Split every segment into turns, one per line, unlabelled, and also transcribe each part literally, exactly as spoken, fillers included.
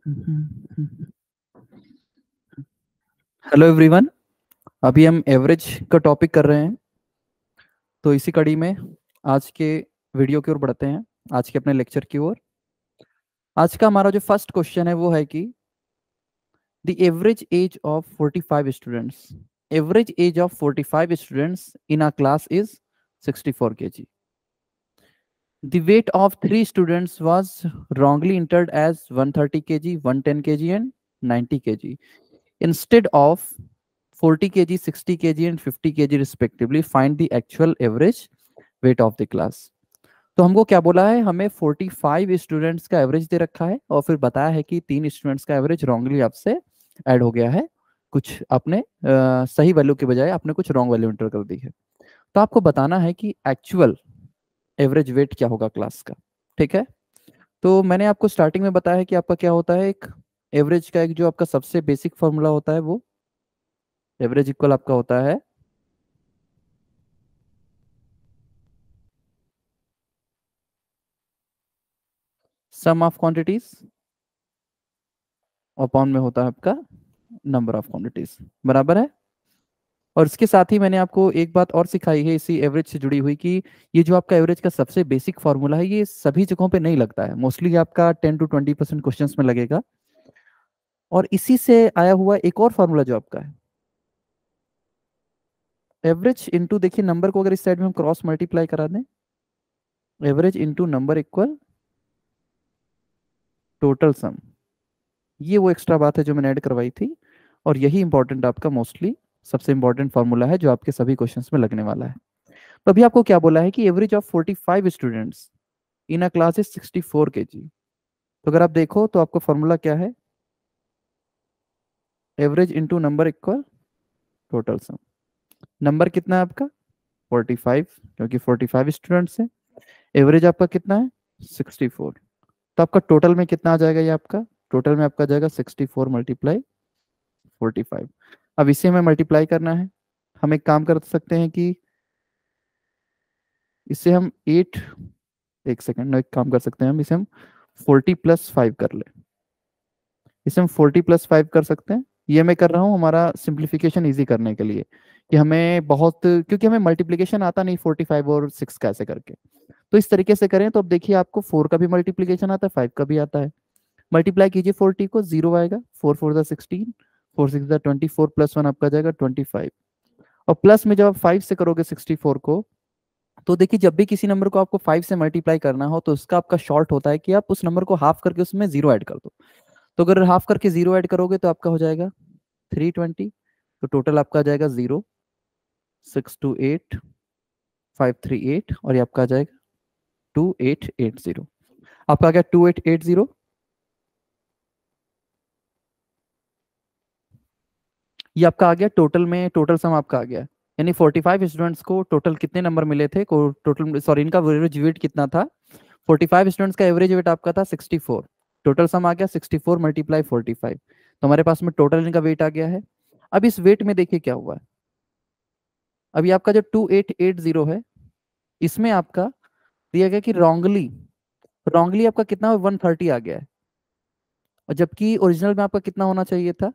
Hello everyone. अभी हम average का टॉपिक कर रहे हैं, तो इसी कड़ी में आज के वीडियो की ओर बढ़ते हैं, आज के अपने लेक्चर की ओर। आज का हमारा जो फर्स्ट क्वेश्चन है वो है कि the average age of forty five students average age of forty five students in a class is sixty four KG. The weight of three students was wrongly entered as one thirty kg, one ten kg, and ninety kg. Instead of forty kg, sixty kg, and fifty kg respectively, find the actual average weight of the class. तो हमको क्या बोला है, हमें पैंतालीस students का average दे रखा है और फिर बताया है कि तीन स्टूडेंट्स का एवरेज रॉन्गली आपसे ऐड हो गया है, कुछ आपने अ, सही वैल्यू के बजाय आपने कुछ रॉन्ग वैल्यू एंटर कर दी है। तो आपको बताना है कि एक्चुअल एवरेज वेट क्या होगा क्लास का। ठीक है, तो मैंने आपको स्टार्टिंग में बताया है कि आपका क्या होता है, एक एवरेज का एक जो आपका सबसे बेसिक फॉर्मूला होता है वो एवरेज इक्वल आपका होता है सम ऑफ क्वांटिटीज अपॉन में होता है आपका नंबर ऑफ क्वांटिटीज, बराबर है। और इसके साथ ही मैंने आपको एक बात और सिखाई है इसी एवरेज से जुड़ी हुई कि ये जो आपका एवरेज का सबसे बेसिक फॉर्मूला है ये सभी जगहों पे नहीं लगता है, मोस्टली आपका ten to twenty percent question में लगेगा। और इसी से आया हुआ एक और फॉर्मूला जो आपका है एवरेज इंटू, देखिए नंबर को अगर इस साइड में हम क्रॉस मल्टीप्लाई करा दें, average into number equal total sum, ये वो एक्स्ट्रा बात है जो मैंने ऐड करवाई थी। और यही इंपॉर्टेंट आपका मोस्टली सबसे इंपॉर्टेंट फॉर्मूला है जो आपके सभी क्वेश्चंस में लगने वाला है। तो अभी आपको क्या बोला है कि average of forty five students in a class is sixty four KG. तो अगर आप देखो तो आपका फॉर्मूला क्या है, average into number equal total sum. Number कितना है आपका फोर्टी फाइव, क्योंकि फोर्टी फाइव स्टूडेंट्स है। एवरेज आपका कितना है सिक्सटी फोर। तो आपका टोटल में कितना आ जाएगा, ये आपका टोटल में आपका जाएगा sixty four multiply forty five. अब इसे हमें मल्टीप्लाई करना है, हम एक काम कर सकते हैं कि इसे हम एट, एक सेकेंड, एक काम कर सकते हैं हम इसे हम फोर्टी प्लस फाइव कर ले, इसे हम फोर्टी प्लस फाइव कर सकते हैं। ये मैं कर रहा हूँ हमारा सिंप्लीफिकेशन इजी करने के लिए कि हमें बहुत, क्योंकि हमें मल्टीप्लिकेशन आता नहीं फोर्टी फाइव और सिक्स का ऐसे करके, तो इस तरीके से करें तो अब देखिए आपको फोर का भी मल्टीप्लिकेशन आता है, फाइव का भी आता है। मल्टीप्लाई कीजिए फोर्टी को, जीरो आएगा, four four sixteen, four six twenty four, plus one आपका जाएगा ट्वेंटी फाइव। और प्लस में जब आप फाइव से करोगे सिक्सटी फोर को, तो देखिए जब भी किसी नंबर को आपको फाइव से मल्टीप्लाई करना हो तो उसका आपका शॉर्ट होता है कि आप उस नंबर को हाफ करके उसमें जीरो ऐड कर दो। तो अगर हाफ करके जीरो ऐड करोगे तो आपका हो जाएगा थ्री ट्वेंटी। तो टोटल आपका आ जाएगा zero six two eight five three eight, और ये आपका आ जाएगा टू एट एट जीरो। आपका आ गया टू एट एट जीरो। ये आपका आ गया टोटल में, टोटल सम आपका आ गया, यानी फोर्टी फाइव स्टूडेंट्स को टोटल कितने नंबर मिले थे, को टोटल सॉरी इनका एवरेज वेट कितना था, फोर्टी फाइव स्टूडेंट्स का एवरेज वेट आपका था सिक्सटी फोर। टोटल सम आ गया sixty four multiply forty five, तो हमारे पास में टोटल इनका वेट आ गया है। अब इस वेट में देखिए क्या हुआ है, अभी आपका जो टू एट एट जीरो है इसमें आपका दिया गया कि रॉन्गली, रॉन्गली आपका कितना वन थर्टी आ गया है, और जबकि ओरिजिनल में आपका कितना होना चाहिए था,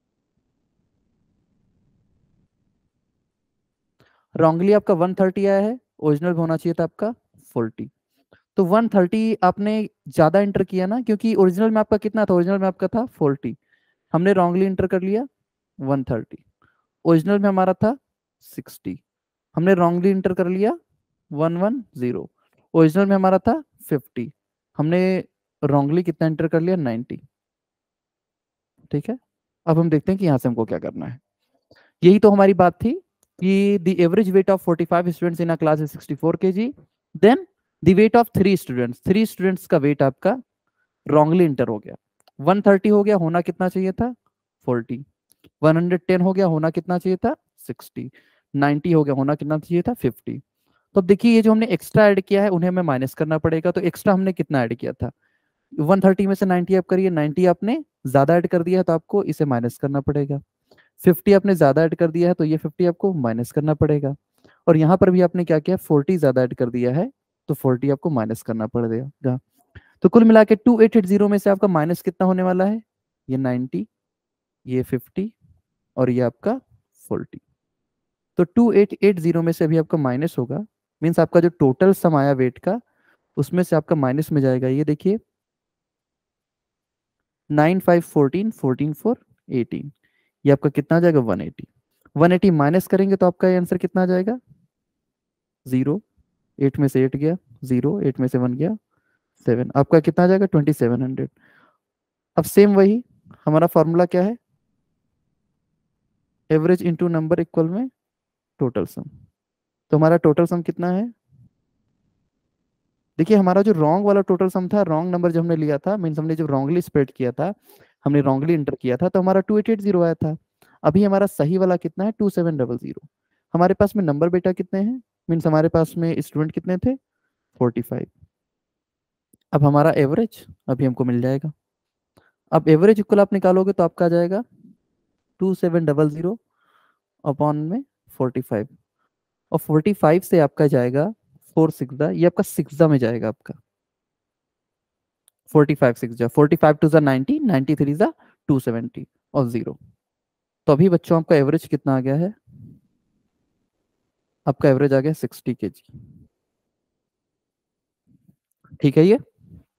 रॉन्गली आपका वन थर्टी आया है, ओरिजिनल में होना चाहिए था आपका फोर्टी। तो वन थर्टी आपने ज्यादा एंटर किया ना, क्योंकि ओरिजिनल में आपका कितना था, ओरिजिनल में आपका था फोर्टी, हमने रॉन्गली एंटर कर लिया वन थर्टी। ओरिजिनल में हमारा था सिक्सटी, हमने रॉन्गली एंटर कर लिया वन वन जीरो। ओरिजिनल में हमारा था फिफ्टी, हमने रॉन्गली कितना एंटर कर लिया नाइन्टी। ठीक है, अब हम देखते हैं कि यहाँ से हमको क्या करना है। यही तो हमारी बात थी कि the average weight of forty five students in a class is sixty four KG, then the weight of three students, three students का वेट आपका रॉन्गली इंटर हो गया, वन थर्टी हो गया, होना कितना चाहिए था फोर्टी, वन टेन हो गया, होना कितना चाहिए था सिक्सटी, नाइन्टी हो गया, होना कितना चाहिए था फिफ्टी। तो अब देखिए ये जो हमने एक्स्ट्रा ऐड किया है उन्हें हमें माइनस करना पड़ेगा, तो एक्स्ट्रा हमने कितना ऐड किया था, वन थर्टी में से नाइन्टी आप करिए, नाइन्टी आपने ज्यादा ऐड कर दिया है तो आपको इसे माइनस करना पड़ेगा, फिफ्टी आपने ज्यादा ऐड कर दिया है तो ये फिफ्टी आपको माइनस करना पड़ेगा, और यहाँ पर भी आपने क्या किया फोर्टी ज्यादा ऐड कर दिया है तो फोर्टी आपको माइनस करना पड़ेगा। तो कुल मिला के टू एट एट जीरो में से आपका माइनस कितना होने वाला है, ये नाइन्टी, ये फिफ्टी और ये आपका फोर्टी। तो टू एट एट जीरो में से अभी आपका माइनस होगा, मीन्स आपका जो टोटल सम आया वेट का उसमें से आपका माइनस में जाएगा। ये देखिए nine five fourteen, fourteen four eighteen, ये आपका कितना आ जाएगा one eighty. One eighty minus करेंगे तो आपका आंसर कितना आ जाएगा, जीरो, एट में से एट गया जीरो, एट में से वन गया सेवन, आपका कितना आ जाएगा ट्वेंटी सेवन हंड्रेड। अब सेम वही हमारा फॉर्मूला क्या है, एवरेज इंटू नंबर इक्वल में टोटल सम। तो हमारा टोटल सम कितना है, देखिए हमारा जो रॉन्ग वाला टोटल सम था, रॉन्ग नंबर जब हमने लिया था, मीन्स हमने जब रॉन्गली स्प्रेड किया था, हमने रॉन्गली इंटर किया था, तो हमारा टू एट एट जीरो आया था। अभी हमारा सही वाला कितना है, टू सेवन डबल जीरो। हमारे पास में नंबर बेटा कितने हैं, मीन्स हमारे पास में स्टूडेंट कितने थे, फोर्टी फाइव। अब हमारा एवरेज अभी हमको मिल जाएगा। अब एवरेज इक्वल आप निकालोगे तो आपका आ जाएगा two seven double zero upon में फोर्टी फाइव, और फोर्टी फाइव से आपका जाएगा फोर सिक्स, ये आपका सिक्स में जाएगा आपका फोर्टी फाइव सिक्स जा, फोर्टी फाइव टू जा नाइन्टी, नाइन्टी थ्री जा टू सेवेंटी और जीरो। तो अभी बच्चों आपका एवरेज कितना आ गया है, आपका एवरेज आ गया सिक्सटी के जी। ठीक है, ये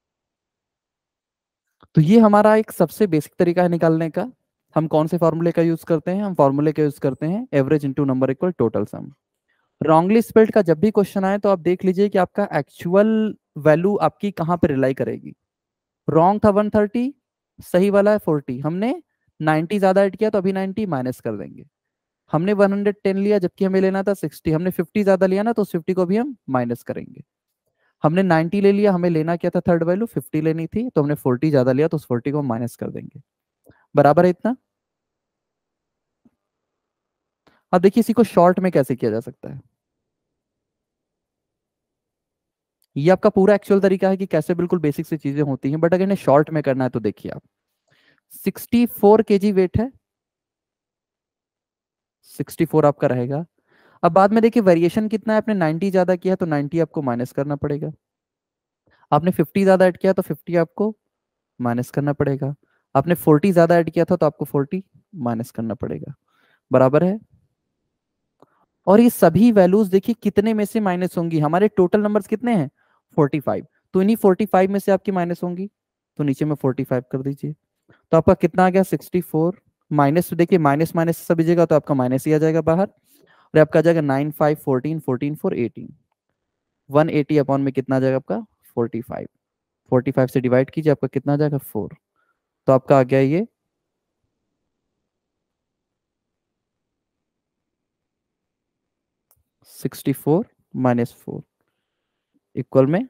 तो ये हमारा एक सबसे बेसिक तरीका है निकालने का। हम कौन से फॉर्मूले का यूज करते हैं, हम फॉर्मूले का यूज करते हैं average into number equal total sum. Wrongly spelled का जब भी क्वेश्चन आए तो आप देख लीजिए कि आपका एक्चुअल वैल्यू आपकी कहां पे रिलाई करेगी। रॉन्ग था वन थर्टी, सही वाला है फोर्टी, हमने नाइन्टी ज्यादा ऐड किया तो अभी नाइन्टी माइनस कर देंगे। हमने वन हंड्रेड टेन लिया जबकि हमें लेना था सिक्सटी, हमने फिफ्टी ज्यादा लिया ना तो उस फिफ्टी को भी हम माइनस करेंगे। हमने नाइन्टी ले लिया, हमें लेना क्या था थर्ड वैल्यू फिफ्टी लेनी थी, तो हमने फोर्टी ज्यादा लिया तो उस फोर्टी को माइनस कर देंगे। बराबर है इतना। अब देखिए इसी को शॉर्ट में कैसे किया जा सकता है, ये आपका पूरा एक्चुअल तरीका है कि कैसे बिल्कुल बेसिक से चीजें होती हैं, बट अगर इन्हें शॉर्ट में करना है तो देखिए आप सिक्सटी फोर केजी वेट है, सिक्सटी फोर आपका रहेगा। अब बाद में देखिए वेरिएशन कितना है, आपने नाइन्टी ज्यादा किया तो नाइन्टी आपको माइनस करना पड़ेगा, आपने फिफ्टी ज्यादा ऐड किया तो फिफ्टी आपको माइनस करना पड़ेगा, आपने फोर्टी ज्यादा ऐड किया था तो आपको फोर्टी माइनस करना पड़ेगा। बराबर है। और ये सभी वैल्यूज देखिए कितने में से माइनस होंगी, हमारे टोटल नंबर्स कितने हैं फोर्टी फाइव, तो इन्हीं फोर्टी फाइव में से आपकी माइनस होंगी, तो नीचे में फोर्टी फाइव कर दीजिए। तो आपका कितना आ गया सिक्सटी फोर, माइनस देखिए माइनस माइनस सब जगह तो आपका माइनस ही आ जाएगा बाहर, और आपका आ जाएगा nine five fourteen, fourteen four eighteen, one eighty upon में कितना आ जाएगा आपका फोर्टी फाइव, फोर्टी फाइव से डिवाइड कीजिए आपका कितना आ जाएगा फोर। तो आपका आ गया ये sixty four minus four equal में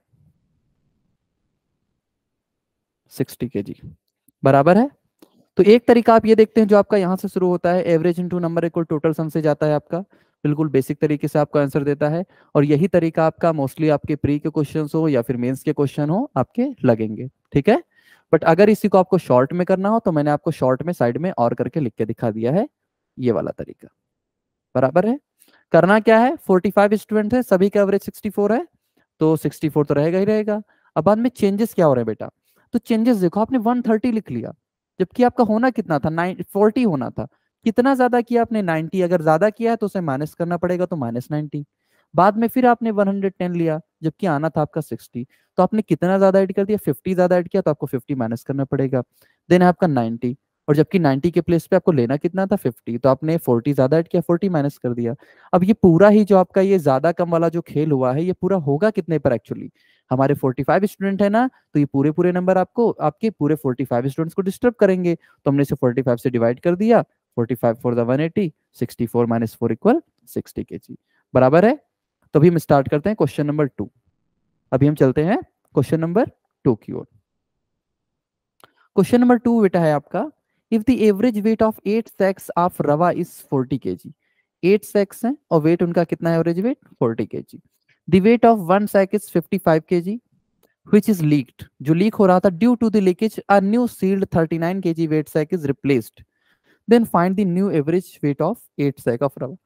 सिक्सटी के जी। बराबर है। तो एक तरीका आप ये देखते हैं जो आपका यहां से शुरू होता है, average into number equal total sum से जाता है आपका, बिल्कुल बेसिक तरीके से आपका आंसर देता है। और यही तरीका आपका मोस्टली आपके प्री के क्वेश्चन हो या फिर मेंस के क्वेश्चन हो आपके लगेंगे। ठीक है, बट अगर इसी को आपको शॉर्ट में करना हो तो मैंने आपको शॉर्ट में साइड में और करके लिख के दिखा दिया है, ये वाला तरीका। बराबर है। करना क्या है, फोर्टी फाइव स्टूडेंट है, सभी का एवरेज सिक्सटी फोर है, तो सिक्सटी फोर तो रहेगा ही रहेगा। अब बाद में चेंजेस क्या हो रहे हैं बेटा, तो चेंजेस देखो आपने वन थर्टी लिख लिया जबकि आपका होना कितना था नाइन फोर्टी होना था, कितना ज्यादा किया आपने नाइन्टी, अगर ज्यादा किया है तो उसे माइनस करना पड़ेगा तो माइनस नाइन्टी। बाद में फिर आपने वन हंड्रेड टेन लिया जबकि आना था आपका सिक्सटी, तो आपने कितना ज्यादा ऐड कर दिया फिफ्टी ज्यादा ऐड किया तो आपको फिफ्टी माइनस करना पड़ेगा, देन है आपका नाइन्टी, और जबकि नाइन्टी के प्लेस पे आपको लेना कितना था फिफ्टी, तो आपने फोर्टी ज्यादा ऐड किया फोर्टी माइनस कर दिया। अब ये पूरा ही जो आपका ये ज्यादा कम वाला जो खेल हुआ है ये पूरा होगा कितने पर एक्चुअली, हमारे फोर्टी फाइव स्टूडेंट है ना, तो ये पूरे पूरे नंबर आपको आपके पूरे फोर्टी फाइव स्टूडेंट्स को डिस्टर्ब करेंगे, तो हमने इसे फोर्टी फाइव से डिवाइड कर दिया, forty five for the one eighty, sixty four minus four equal sixty के जी। बराबर है। तो अभी हम स्टार्ट करते हैं क्वेश्चन नंबर टू। अभी हम चलते हैं क्वेश्चन नंबर टू की ओर। क्वेश्चन नंबर टू बेटा है आपका, if the average weight of eight sacks of rava is forty KG, eight sacks हैं और वेट उनका कितना है average weight forty KG, the weight of one sack is fifty five KG which is leaked, जो leak हो रहा था, due to the leakage a new sealed thirty nine KG weight sack is replaced, then find the new average weight of eight sack of rubber।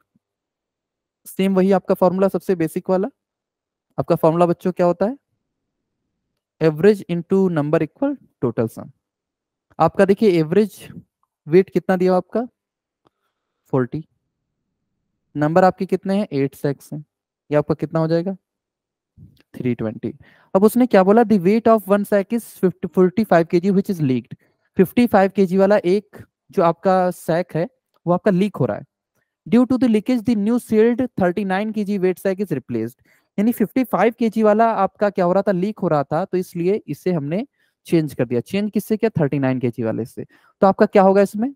Same वही आपका formula सबसे basic वाला, आपका formula बच्चों क्या होता है, average into number equal total sum. आपका देखिए एवरेज वेट कितना दिया आपका फोर्टी, नंबर आपके कितने हैं एट सेक्स हैं, ये आपका कितना हो जाएगा थ्री ट्वेंटी। अब उसने क्या बोला, the weight of one sack is forty five के जी which is leaked. Fifty five के जी वाला एक जो आपका सैक है वो आपका लीक हो रहा है। Due to the leakage the new sealed thirty nine KG weight sack is replaced. यानी फिफ्टी फाइव के जी वाला आपका क्या हो रहा था, लीक हो रहा था, तो इसलिए इसे हमने चेंज कर दिया। चेंज किससे किया, थर्टी नाइन के जी वाले से। तो आपका क्या होगा इसमें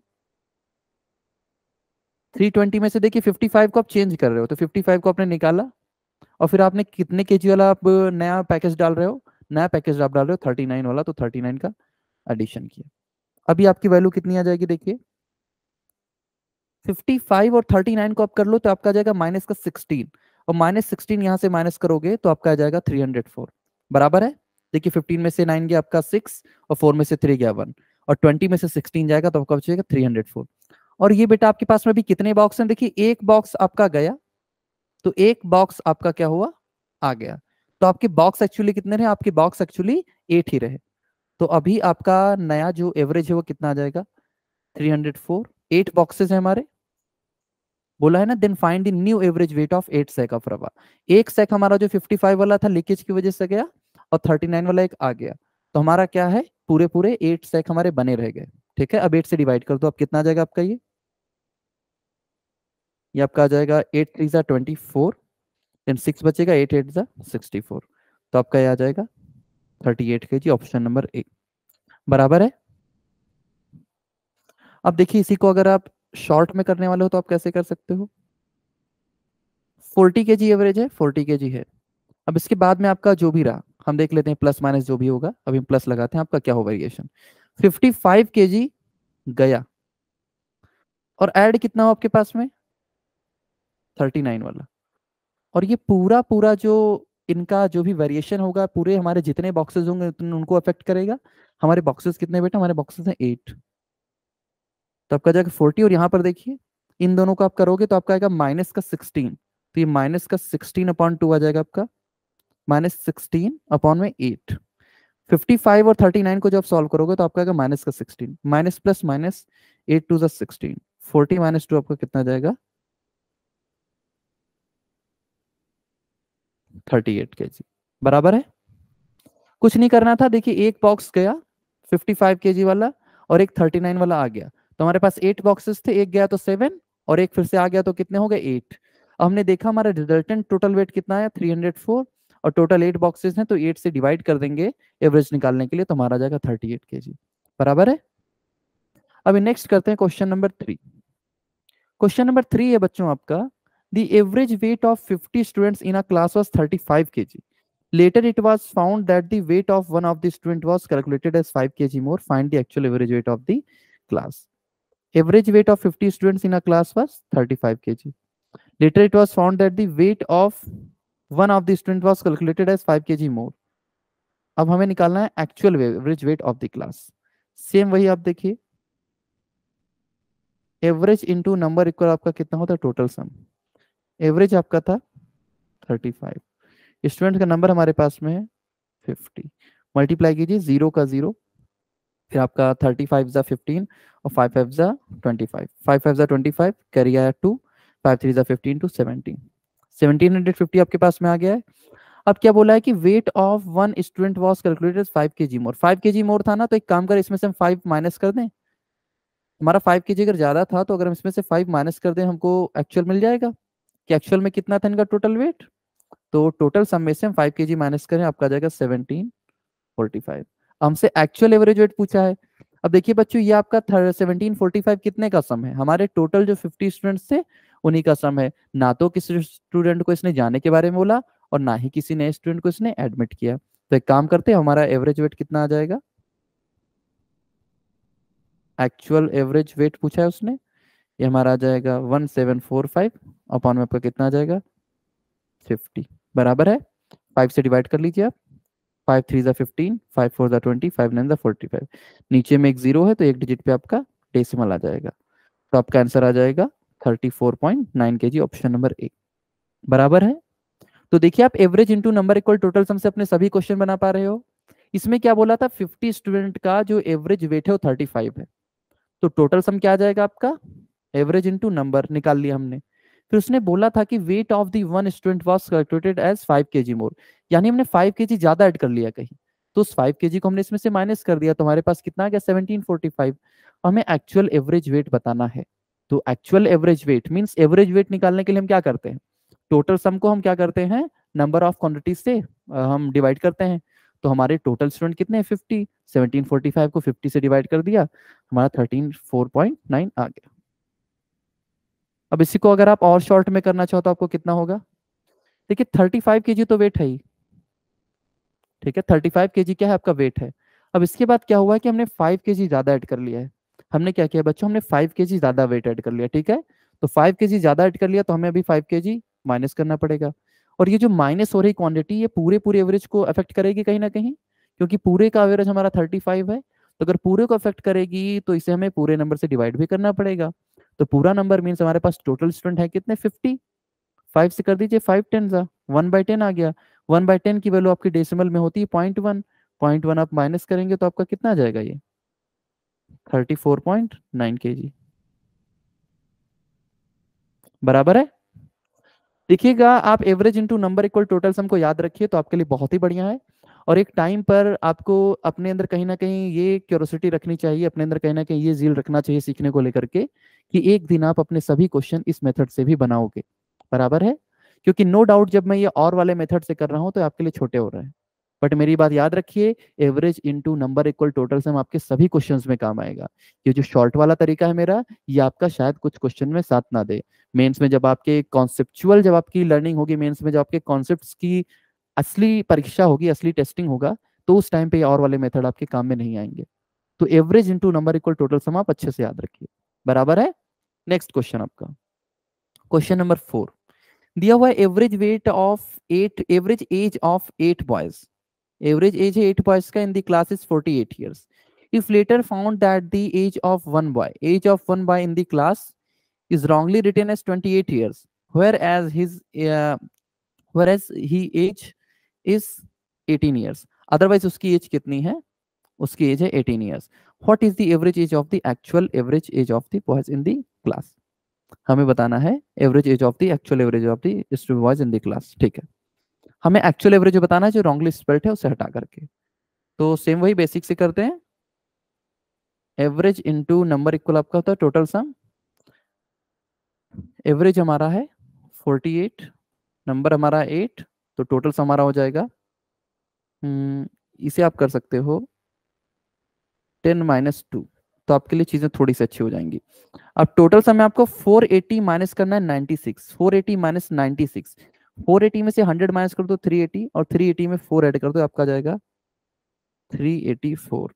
थ्री ट्वेंटी में से देखिए फिफ्टी फाइव को आप चेंज कर रहे हो, तो फिफ्टी फाइव को आपने निकाला और फिर आपने कितने केजी वाला आप नया पैकेज डाल रहे हो, नया पैकेज आप डाल रहे हो थर्टी नाइन वाला, तो थर्टी नाइन का एडिशन किया। अभी आपकी वैल्यू कितनी आ जाएगी देखिए, फिफ्टी फाइव और थर्टी नाइन को आप कर लो तो आपका आ जाएगा माइनस का सिक्सटीन, और माइनस सिक्सटीन यहां से माइनस करोगे तो आपका आ जाएगा थ्री हंड्रेड फोर। बराबर है। देखिए फिफ्टीन में से नाइन गया आपका सिक्स, और फोर में से थ्री गया वन, और ट्वेंटी में से सिक्सटीन जाएगा तो आपका बचेगा थ्री हंड्रेड फोर। और ये बेटा आपके पास में भी कितने बॉक्स हैं, देखिए एक बॉक्स आपका गया, तो एक बॉक्स आपका क्या हुआ आ गया। तो आपके बॉक्स एक्चुअली कितने रहे, आपके बॉक्स एक्चुअली एट ही रहे। तो अभी आपका नया जो एवरेज है वो कितना आ जाएगा three hundred four. Eight boxes है हमारे, बोला है ना, then find the new average weight of eight sack of rava. एक सैक हमारा जो फिफ्टी फाइव वाला था लीकेज की वजह से गया, और थर्टी नाइन वाला एक आ गया, तो हमारा क्या है पूरे पूरे एट सैक हमारे बने रह गए। ठीक है, अब एट से डिवाइड कर दो, अब कितना आ जाएगा आपका ये ये आपका आ जाएगा एट थ्री जा ट्वेंटी फोर, देन सिक्स बचेगा, एट एट जा सिक्सटी फोर, तो आपका ये आ जाएगा थर्टी एट के जी, ऑप्शन नंबर ए। बराबर है। अब देखिए इसी को अगर आप शॉर्ट में करने वाले हो तो आप कैसे कर सकते हो, फोर्टी के जी एवरेज है, फोर्टी के जी है। अब इसके बाद में आपका जो भी रहा हम देख लेते हैं, प्लस माइनस जो भी होगा अभी हम प्लस लगाते हैं, आपका क्या हो वेरिएशन फिफ्टी फाइव के जी गया, और ऐड कितना हो आपके पास में थर्टी नाइन वाला, और ये पूरा पूरा जो इनका जो भी वेरिएशन होगा पूरे हमारे जितने बॉक्सेस होंगे उतने उनको अफेक्ट करेगा। हमारे बॉक्सेस कितने बेटा, हमारे बॉक्सेस हैं एट, तो आपका जाएगा फोर्टी, और यहाँ पर देखिए इन दोनों को आप करोगे तो आपका आएगा माइनस का सिक्सटीन, तो ये माइनस का सिक्सटीन अपॉन टू आ जाएगा आपका, माइनस सिक्सटीन अपॉन में एट। फिफ्टी फाइव और थर्टी नाइन को जब सॉल्व करोगे तो आपका आएगा माइनस का sixteen, minus plus minus eight two जा सिक्सटीन, फोर्टी माइनस टू आपका कितना जाएगा थर्टी एट के जी। बराबर है। कुछ नहीं करना था, देखिए एक बॉक्स गया फिफ्टी फाइव के जी वाला, और एक थर्टी नाइन वाला आ गया, तो हमारे पास एट बॉक्सेस थे, एक गया तो सेवन, और एक फिर से आ गया तो कितने हो गए एट। अब हमने देखा हमारा रिजल्टेंट टोटल वेट कितना है थ्री हंड्रेड फोर, और टोटल एट बॉक्सेस हैं तो एट से डिवाइड कर देंगे एवरेज निकालने के लिए, तो हमारा जाएगा थर्टी एट के जी। बराबर है। अभी नेक्स्ट करते हैं question number three. Question number three है बच्चों आपका, the average weight of fifty students in a class was thirty five के जी। Later, it was found that the weight of one of the student was calculated as five kilograms more. Find the actual average weight of the class. Average weight of fifty students in a class was thirty-five kilograms. Later, it was found that the weight of one of the student was calculated as five kilograms more. अब हमें निकालना है actual average weight of the class. Same वही आप देखिए, average into number equal आपका कितना होता है टोटल सम। एवरेज आपका था थर्टी फाइव, स्टूडेंट का नंबर हमारे पास में है फिफ्टी, मल्टीप्लाई कीजिए जीरो का जीरो, फिर आपका थर्टी फाइव जा फिफ्टीन, और फाइव फाइव जा ट्वेंटी फाइव, फाइव फाइव जा ट्वेंटी फाइव, कैरी आया टू, फाइव थ्री जा fifteen two seventeen, seventeen hundred fifty आपके पास में आ गया है। अब क्या बोला है कि weight of one student was calculated five के जी मोर। फाइव के जी मोर था ना, तो एक काम करें इसमें से हम फाइव माइनस कर दें, हमारा फाइव के जी अगर ज्यादा था तो अगर हम इसमें से फाइव माइनस कर दें हमको एक्चुअल मिल जाएगा कि एक्चुअल में कितना था इनका टोटल वेट। तो टोटल सम में से हम फाइव के जी माइनस करें, आपका आ जाएगा सेवनटीन फोर्टी फाइव। हमसे एक्चुअल एवरेज वेट पूछा है। अब देखिए बच्चों ये आपका सेवनटीन फोर्टी फाइव कितने का सम है, हमारे टोटल जो फिफ्टी स्टूडेंट्स थे उन्हीं का सम है। ना तो किसी स्टूडेंट को इसने जाने के बारे में बोला, और ना ही किसी नए स्टूडेंट को इसने एडमिट किया। तो एक काम करते हैं, हमारा एवरेज वेट कितना आ जाएगा, एक्चुअल एवरेज वेट पूछा है उसने, ये हमारा आ जाएगा one seven four five, upon में आपका कितना आ जाएगा फिफ्टी। बराबर है। फाइव से डिवाइड कर लीजिए आप, फाइव थ्री जा फिफ्टीन, फाइव फोर जा ट्वेंटी, फाइव नाइन जा फोर्टी फाइव, नीचे में एक जीरो है तो एक डिजिट पे आपका डेसिमल आ जाएगा, तो आपका आंसर आ जाएगा thirty four point nine KG, option number A. बराबर है। तो देखिए आप average into number equal total sum से अपने सभी क्वेश्चन बना पा रहे हो। इसमें क्या बोला था, फिफ्टी स्टूडेंट का जो एवरेज वेट है वो थर्टी फाइव है, तो टोटल सम क्या आ जाएगा आपका, एवरेज इंटू नंबर निकाल लिया हमने। फिर उसने बोला था कि weight of the one student was calculated as five के जी मोर, यानी हमने फाइव के जी ज्यादा ऐड कर लिया कहीं, तो उस फाइव के जी को हमने इसमें से माइनस कर दिया, तो हमारे पास कितना आ गया सेवनटीन फोर्टी फाइव। हमें एक्चुअल एवरेज वेट बताना है, तो actual average weight means average weight निकालने के लिए हम क्या करते हैं, टोटल सम को हम क्या करते हैं, नंबर ऑफ क्वांटिटीज से अ, हम डिवाइड करते हैं। तो हमारे टोटल स्टूडेंट कितने हैं फिफ्टी, सेवनटीन फोर्टी फाइव को फिफ्टी से डिवाइड कर दिया, हमारा थर्टीन फोर पॉइंट नाइन आ गया। अब इसी को अगर आप और शॉर्ट में करना चाहो तो आपको कितना होगा, देखिए थर्टी फाइव के जी तो वेट है ही, ठीक है, थर्टी फाइव के जी क्या है आपका वेट है। अब इसके बाद क्या हुआ कि हमने फाइव के जी ज्यादा ऐड कर लिया है, हमने क्या किया बच्चों, हमने फाइव के जी ज्यादा वेट ऐड कर लिया, ठीक है, तो फाइव के जी ज्यादा ऐड कर लिया, तो हमें अभी फाइव के जी माइनस करना पड़ेगा। और ये जो माइनस हो रही क्वांटिटी ये पूरे पूरे एवरेज को अफेक्ट करेगी कहीं ना कहीं, क्योंकि पूरे का एवरेज हमारा थर्टी फाइव है, तो अगर पूरे को अफेक्ट करेगी तो इसे हमें पूरे नंबर से डिवाइड भी करना पड़ेगा। तो पूरा नंबर मीन्स हमारे पास टोटल स्टूडेंट है कितने फिफ्टी, फाइव से कर दीजिए, फाइव टेन जा वन बाई टेन आ गया, वन बाई टेन की वैल्यू आपकी डेसिमल में होती है पॉइंट वन, पॉइंट वन आप माइनस करेंगे तो आपका कितना आ जाएगा ये thirty four point nine KG, बराबर है। देखिएगा आप average into number equal total sum को याद रखिए तो आपके लिए बहुत ही बढ़िया है। और एक टाइम पर आपको अपने अंदर कहीं ना कहीं ये क्यूरोसिटी रखनी चाहिए, अपने अंदर कहीं ना कहीं ये जील रखना चाहिए सीखने को लेकर के, कि एक दिन आप अपने सभी क्वेश्चन इस मेथड से भी बनाओगे, बराबर है। क्योंकि नो डाउट जब मैं ये और वाले मेथड से कर रहा हूँ तो आपके लिए छोटे हो रहे हैं, बट मेरी बात याद रखिए, average into number equal total sum आपके सभी क्वेश्चंस में काम आएगा। ये जो शॉर्ट वाला तरीका है मेरा, ये आपका शायद कुछ क्वेश्चन में साथ ना दे, मेंस में जब आपके कॉन्सेप्चुअल जब आपकी लर्निंग होगी, मेंस में जब आपके कॉन्सेप्ट्स की असली परीक्षा होगी, असली टेस्टिंग होगा, तो उस टाइम पे और वाले मेथड आपके काम में नहीं आएंगे। तो average into number equal total sum आप अच्छे से याद रखिए, बराबर है। नेक्स्ट क्वेश्चन आपका, क्वेश्चन नंबर फोर, दिया हुआ average weight of eight, average age of eight boys, average age है एट बॉयज का in the class is forty eight years, if later found that the age of one boy, age of one boy in the class is wrongly written as twenty-eight years, whereas his uh, whereas he age is eighteen years, otherwise उसकी age कितनी है, उसकी as है eighteen years, what is the average age of the actual average age of the boys in the class, हमें बताना है average age of the actual average of the boys in the class, ठीक है। हमें actual average बताना है, जो wrongly spelled है उसे हटा करके, तो सेम वही बेसिक से करते हैं, एवरेज इनटू नंबर इक्वल आपका होता है टोटल सम, एवरेज हमारा है फोर्टी एट, नंबर हमारा एट, तो टोटल सम हमारा हो जाएगा, हम्म, इसे आप कर सकते हो टेन माइनस टू, तो आपके लिए चीजें थोड़ी सी अच्छी हो जाएंगी। अब टोटल सम में आपको फोर एटी माइनस करना है ninety six, four eighty minus ninety six, four eighty में से हंड्रेड माइनस कर दो थ्री एटी, और थ्री एटी में फोर ऐड कर दो आपका जाएगा थ्री एटी फोर,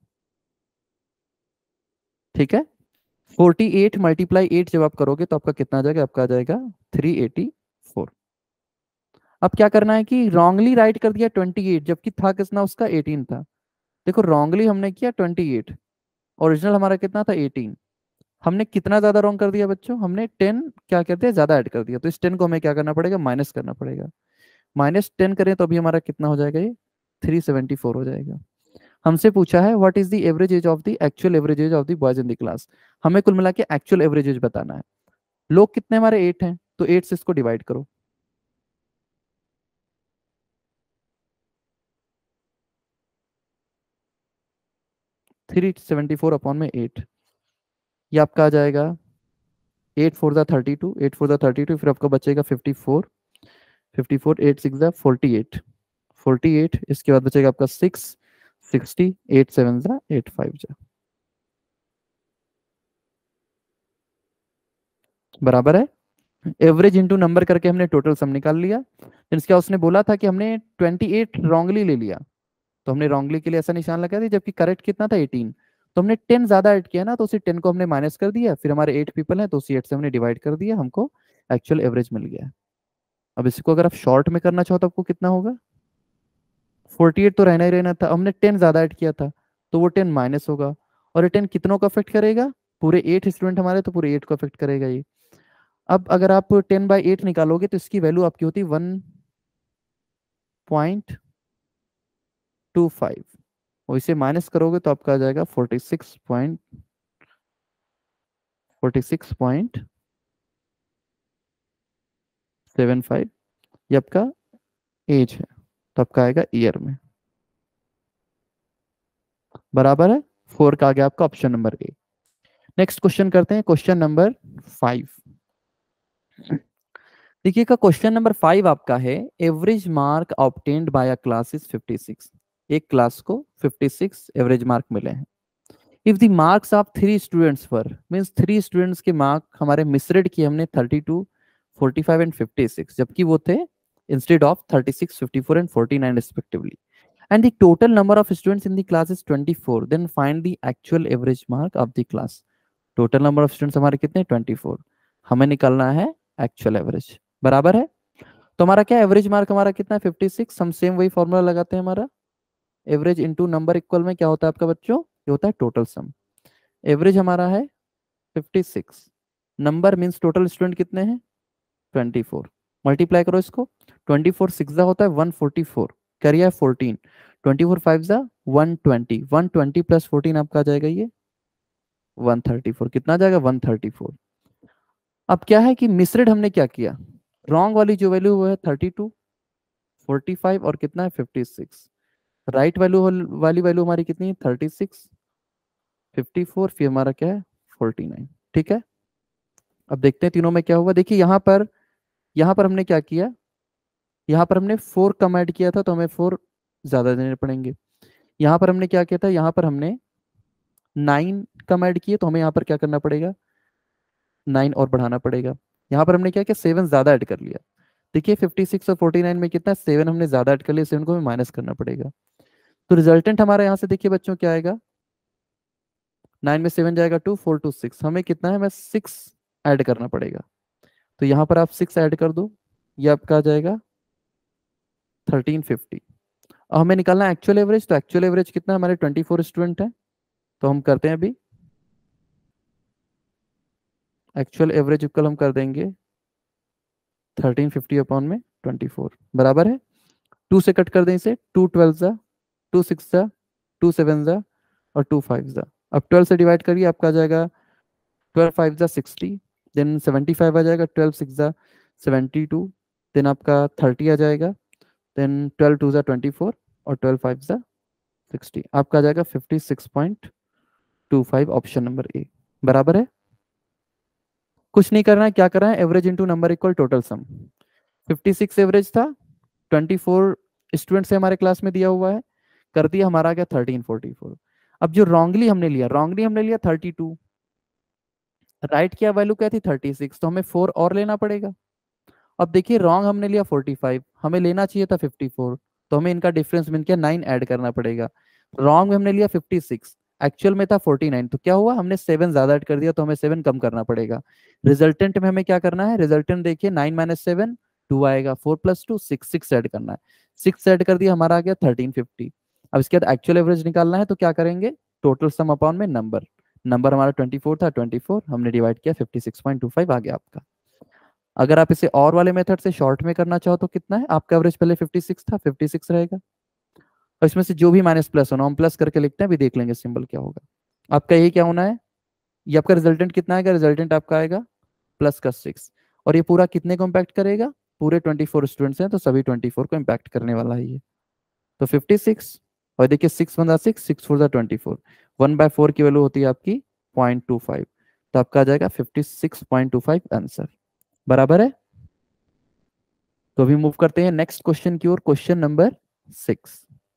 ठीक है। फोर्टी एट मल्टीप्लाई एट जब आप करोगे तो आपका कितना आ जाएगा, आपका आ जाएगा थ्री एटी फोर। अब क्या करना है कि रॉन्गली राइट कर दिया ट्वेंटी एट, जबकि था कितना उसका एटीन था, देखो रॉन्गली हमने किया ट्वेंटी एट, ओरिजिनल हमारा कितना था एटीन, हमने कितना ज्यादा रॉन्ग कर दिया बच्चों, हमने टेन क्या करते हैं ज्यादा ऐड कर दिया, तो इस टेन को हमें क्या करना पड़ेगा, माइनस करना पड़ेगा, माइनस टेन करें तो अभी हमारा कितना हो जाएगा, ये थ्री सेवेंटी फोर हो जाएगा। हमसे पूछा है what is the average age of the actual average age of the boys in the class, हमें कुल मिला के एक्चुअल एवरेज एज बताना है। लोग कितने हमारे एट हैं, तो एट से इसको डिवाइड करो, थ्री सेवेंटी फोर अपॉन में एट, ये आपका आ जाएगा एट फोर ज़ा थर्टी टू, एट फोर ज़ा थर्टी टू, फिर आपका बचेगा fifty four, fifty four eight six ज़ा फोर्टी एट, फोर्टी एट, इसके बाद बचेगा आपका सिक्स, सिक्सटी, एट सेवन ज़ा एट फाइव ज़ा, बराबर है। एवरेज इंटू नंबर करके हमने टोटल सम निकाल लिया, इसका उसने बोला था कि हमने ट्वेंटी एट रॉन्गली ले लिया, तो हमने रॉन्गली के लिए ऐसा निशान लगा दिया, जबकि करेक्ट कितना था एटीन, तो हमने टेन ज्यादा ऐड किया ना, तो उसी टेन को हमने माइनस कर दिया, फिर हमारे एट पीपल हैं तो उसी एट से हमने डिवाइड कर दिया, हमको एक्चुअल एवरेज मिल गया। अब इसको अगर आप शॉर्ट में करना चाहो तो आपको कितना होगा, फोर्टी एट तो रहना ही रहना था, हमने टेन ज्यादा ऐड किया था, तो वो टेन माइनस होगा, और ये टेन कितनों को अफेक्ट करेगा, पूरे एट स्टूडेंट हमारे, तो पूरे एट को अफेक्ट करेगा ये। अब अगर आप टेन बाई एट निकालोगे तो इसकी वैल्यू आपकी होती वन पॉइंट टू फाइव, और इसे माइनस करोगे तो आपका आ जाएगा forty six point forty six point seven five, ये आपका एज है, तो आपका आएगा ईयर में। बराबर है, फोर का आ गया आपका option number A. Next question करते हैं, क्वेश्चन नंबर फाइव। देखिएगा क्वेश्चन नंबर फाइव आपका है, average mark obtained by a class is fifty six. एक क्लास को फिफ्टी सिक्स एवरेज मार्क मिले हैं। If the marks of three students पर, मींस थ्री स्टूडेंट्स के मार्क हमारे मिसरेड किए हमने thirty two, forty five and fifty six, जबकि वो थे instead of thirty six, fifty four and forty nine respectively, and the total number of students in the class is twenty four, then find the actual average mark of the class। Total number of students हमारे कितने, twenty four, हमें निकालना है actual average. बराबर है, तो हमारा क्या एवरेज मार्क हमारा कितना है, फिफ्टी सिक्स। हम सेम वही फॉर्मूला लगाते हैं, हमारा एवरेज इनटू नंबर इक्वल में क्या होता है आपका बच्चों, ये होता है टोटल सम। एवरेज हमारा है fifty six, number means total student कितने हैं, ट्वेंटी फोर। मल्टीप्लाई करो इसको, ट्वेंटी फोर सिक्स होता है वन फोर्टी फोर, करिए फोर्टीन, ट्वेंटी फोर फाइव जा one twenty, one twenty plus fourteen आपका आ जाएगा ये वन थर्टी फोर। कितना आ जाएगा, वन थर्टी फोर। अब क्या है कि मिसरेड हमने क्या किया, रॉन्ग वाली जो वैल्यू वो है थर्टी टू, फोर्टी फाइव और कितना है फिफ्टी सिक्स। राइट वैल्यू वाली वैल्यू हमारी कितनी है, थर्टी सिक्स, फिफ्टी फोर, फिर हमारा क्या है फोर्टी नाइन। ठीक है, अब देखते हैं तीनों में क्या हुआ। देखिए यहाँ पर यहाँ पर हमने क्या किया, यहाँ पर हमने फोर कम ऐड किया था तो हमें फोर ज्यादा देने पड़ेंगे। यहाँ पर हमने क्या किया था, यहाँ पर हमने नाइन कम ऐड किए तो हमें यहाँ पर क्या करना पड़ेगा, नाइन और बढ़ाना पड़ेगा। यहाँ पर हमने क्या किया, सेवन ज्यादा ऐड कर लिया। देखिए फिफ्टी सिक्स और फोर्टी नाइन में कितना, सेवन हमने ज्यादा ऐड कर लिया, सेवन को हमें माइनस करना पड़ेगा। तो रिजल्टेंट हमारा यहाँ से देखिए बच्चों क्या आएगा, नाइन में सेवन जाएगा टू, फोर टू सिक्स, हमें कितना है, हमें सिक्स ऐड करना पड़ेगा। तो यहाँ पर आप सिक्स ऐड कर दो, ये आपका आ जाएगा थर्टीन फिफ्टी। अब हमें निकालना है एक्चुअल एवरेज, तो एक्चुअल एवरेज कितना, हमारे ट्वेंटी फोर स्टूडेंट है, तो हम करते हैं अभी एक्चुअल एवरेज इक्वल हम कर देंगे थर्टीन फिफ्टी अपॉन में ट्वेंटी फोर। बराबर है, टू से कट कर दें इसे, टू ट्वेल्व जा, टू सिक्स जा, टू सेवन जा और टू फाइव जा। अब ट्वेल्व से डिवाइड करिए, आपका आ जाएगा ट्वेल्व फाइव जा सिक्सटी, देन सेवेंटी फाइव आ जाएगा, ट्वेल्व सिक्स जा सेवेंटी टू, देन आपका थर्टी आ जाएगा, देन ट्वेल्व टू जा ट्वेंटी फोर और ट्वेल्व फाइव जा सिक्सटी, आपका आ जाएगा fifty six point two five, option number A. बराबर है, कुछ नहीं करना है, क्या करना है, average into number equal total sum. Fifty six average था, ट्वेंटी फोर स्टूडेंट से हमारे क्लास में दिया हुआ है, कर दिया, हमारा आ गया थर्टीन फोर्टी फोर। अब जो रॉन्गली हमने लिया, रॉन्गली हमने लिया थर्टी टू, राइट क्या वैल्यू क्या थी थर्टी सिक्स, तो हमें फोर और लेना पड़ेगा। अब देखिए रॉन्ग हमने लिया फोर्टी फाइव, हमें लेना चाहिए था फिफ्टी फोर, तो हमें इनका डिफरेंस मिल के नाइन ऐड करना पड़ेगा। रॉन्ग में हमने लिया फिफ्टी सिक्स, एक्चुअल में था फोर्टी नाइन, तो क्या हुआ, हमने सेवन ज्यादा ऐड कर दिया, तो हमें सेवन कम करना पड़ेगा। रिजल्टेंट में हमें क्या करना है, रिजल्टेंट देखिए नाइन माइनस सेवन टू आएगा, four plus two six, six add करना है, सिक्स ऐड कर दिया, हमारा आ गया थर्टीन फिफ्टी। अब इसके बाद एक्चुअल एवरेज निकालना है, तो क्या करेंगे, टोटल सम अपॉन में नंबर, नंबर हमारा ट्वेंटी फोर था, ट्वेंटी फोर हमने डिवाइड किया, fifty six point two five आ गया आपका। अगर आप इसे और वाले मेथड से शॉर्ट में करना चाहो तो कितना है आपका एवरेज, पहले फिफ्टी सिक्स था, फिफ्टी सिक्स रहेगा, और इसमें से जो भी माइनस प्लस होना हम प्लस करके लिखते हैं, अभी देख लेंगे सिंबल क्या होगा। आपका यही क्या होना है, ये आपका रिजल्टेंट कितना आएगा, रिजल्टेंट आपका आएगा प्लस का सिक्स, और ये पूरा कितने को इम्पैक्ट करेगा, पूरे ट्वेंटी फोर स्टूडेंट्स हैं तो सभी ट्वेंटी फोर को इम्पैक्ट करने वाला है ये। तो फिफ्टी सिक्स, और देखिए six one six, six four twenty four, one by four की वैल्यू होती है आपकी पॉइंट टू फाइव, तो आपका आ जाएगा fifty six point two five answer. बराबर है, तो अभी मूव करते हैं नेक्स्ट क्वेश्चन की ओर, question number six.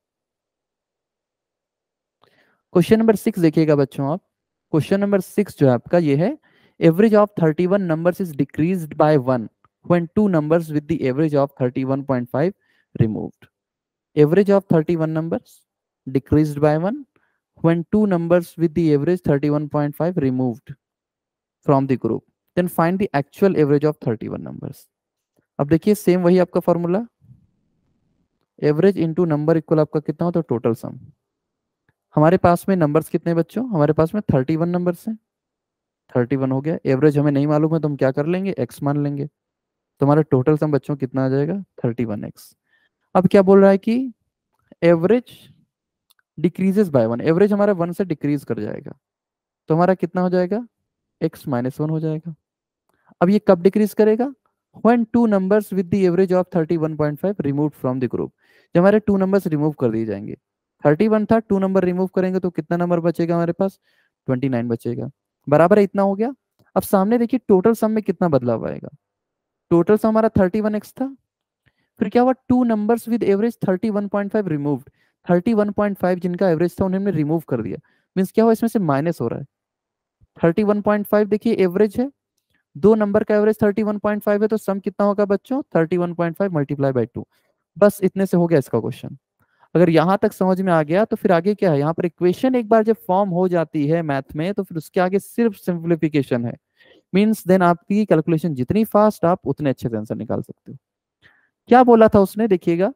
Question number six देखिएगा बच्चों आप, क्वेश्चन नंबर सिक्स जो है आपका ये है, average of thirty one numbers is decreased by one when two numbers with the average of thirty one point five removed. Average of thirty one numbers decreased by one when two numbers with the average thirty one point five removed from the group, then find the actual average of thirty one numbers। अब देखिए same वही आपका formula, average into number equal आपका कितना होता है, total सम। हमारे पास में नंबर्स कितने बच्चों, हमारे पास में थर्टी वन नंबर्स हैं, थर्टी वन हो गया, एवरेज हमें नहीं मालूम है तो हम क्या कर लेंगे, एक्स मान लेंगे, तो हमारा टोटल सम बच्चों कितना आ जाएगा, थर्टी वन एक्स। अब क्या बोल रहा है कि average decreases by one, average हमारा वन से डिक्रीज कर जाएगा, तो हमारा कितना हो जाएगा, एक्स माइनस वन हो जाएगा। अब ये कब डिक्रीज करेगा, when two numbers with the average of thirty one point five remove from the group, जब हमारे टू नंबर्स रिमूव कर दिए जाएंगे, थर्टी वन था, टू नंबर रिमूव करेंगे तो कितना नंबर बचेगा हमारे पास, ट्वेंटी नाइन बचेगा, बराबर है, इतना हो गया। अब सामने देखिए टोटल सम में कितना बदलाव आएगा, टोटल सम हमारा थर्टी वन एक्स था, फिर क्या हुआ, two numbers with average thirty one point five removed, thirty one point five जिनका एवरेज था उन्हें रिमूव कर दिया, मींस क्या हुआ, इसमें से माइनस हो रहा है, थर्टी वन पॉइंट फाइव देखिए एवरेज है, दो नंबर का average thirty one point five है, तो सम कितना होगा बच्चों, thirty one point five multiply by two, बस इतने से हो गया इसका क्वेश्चन। अगर यहां तक समझ में आ गया तो फिर आगे क्या है, यहाँ पर इक्वेशन एक बार जब फॉर्म हो जाती है मैथ में तो फिर उसके आगे सिर्फ सिंप्लीफिकेशन है, मींस देन आपकी कैलकुलेशन जितनी फास्ट आप उतने अच्छे से आंसर निकाल सकते हो। क्या बोला था उसने, देखिएगा,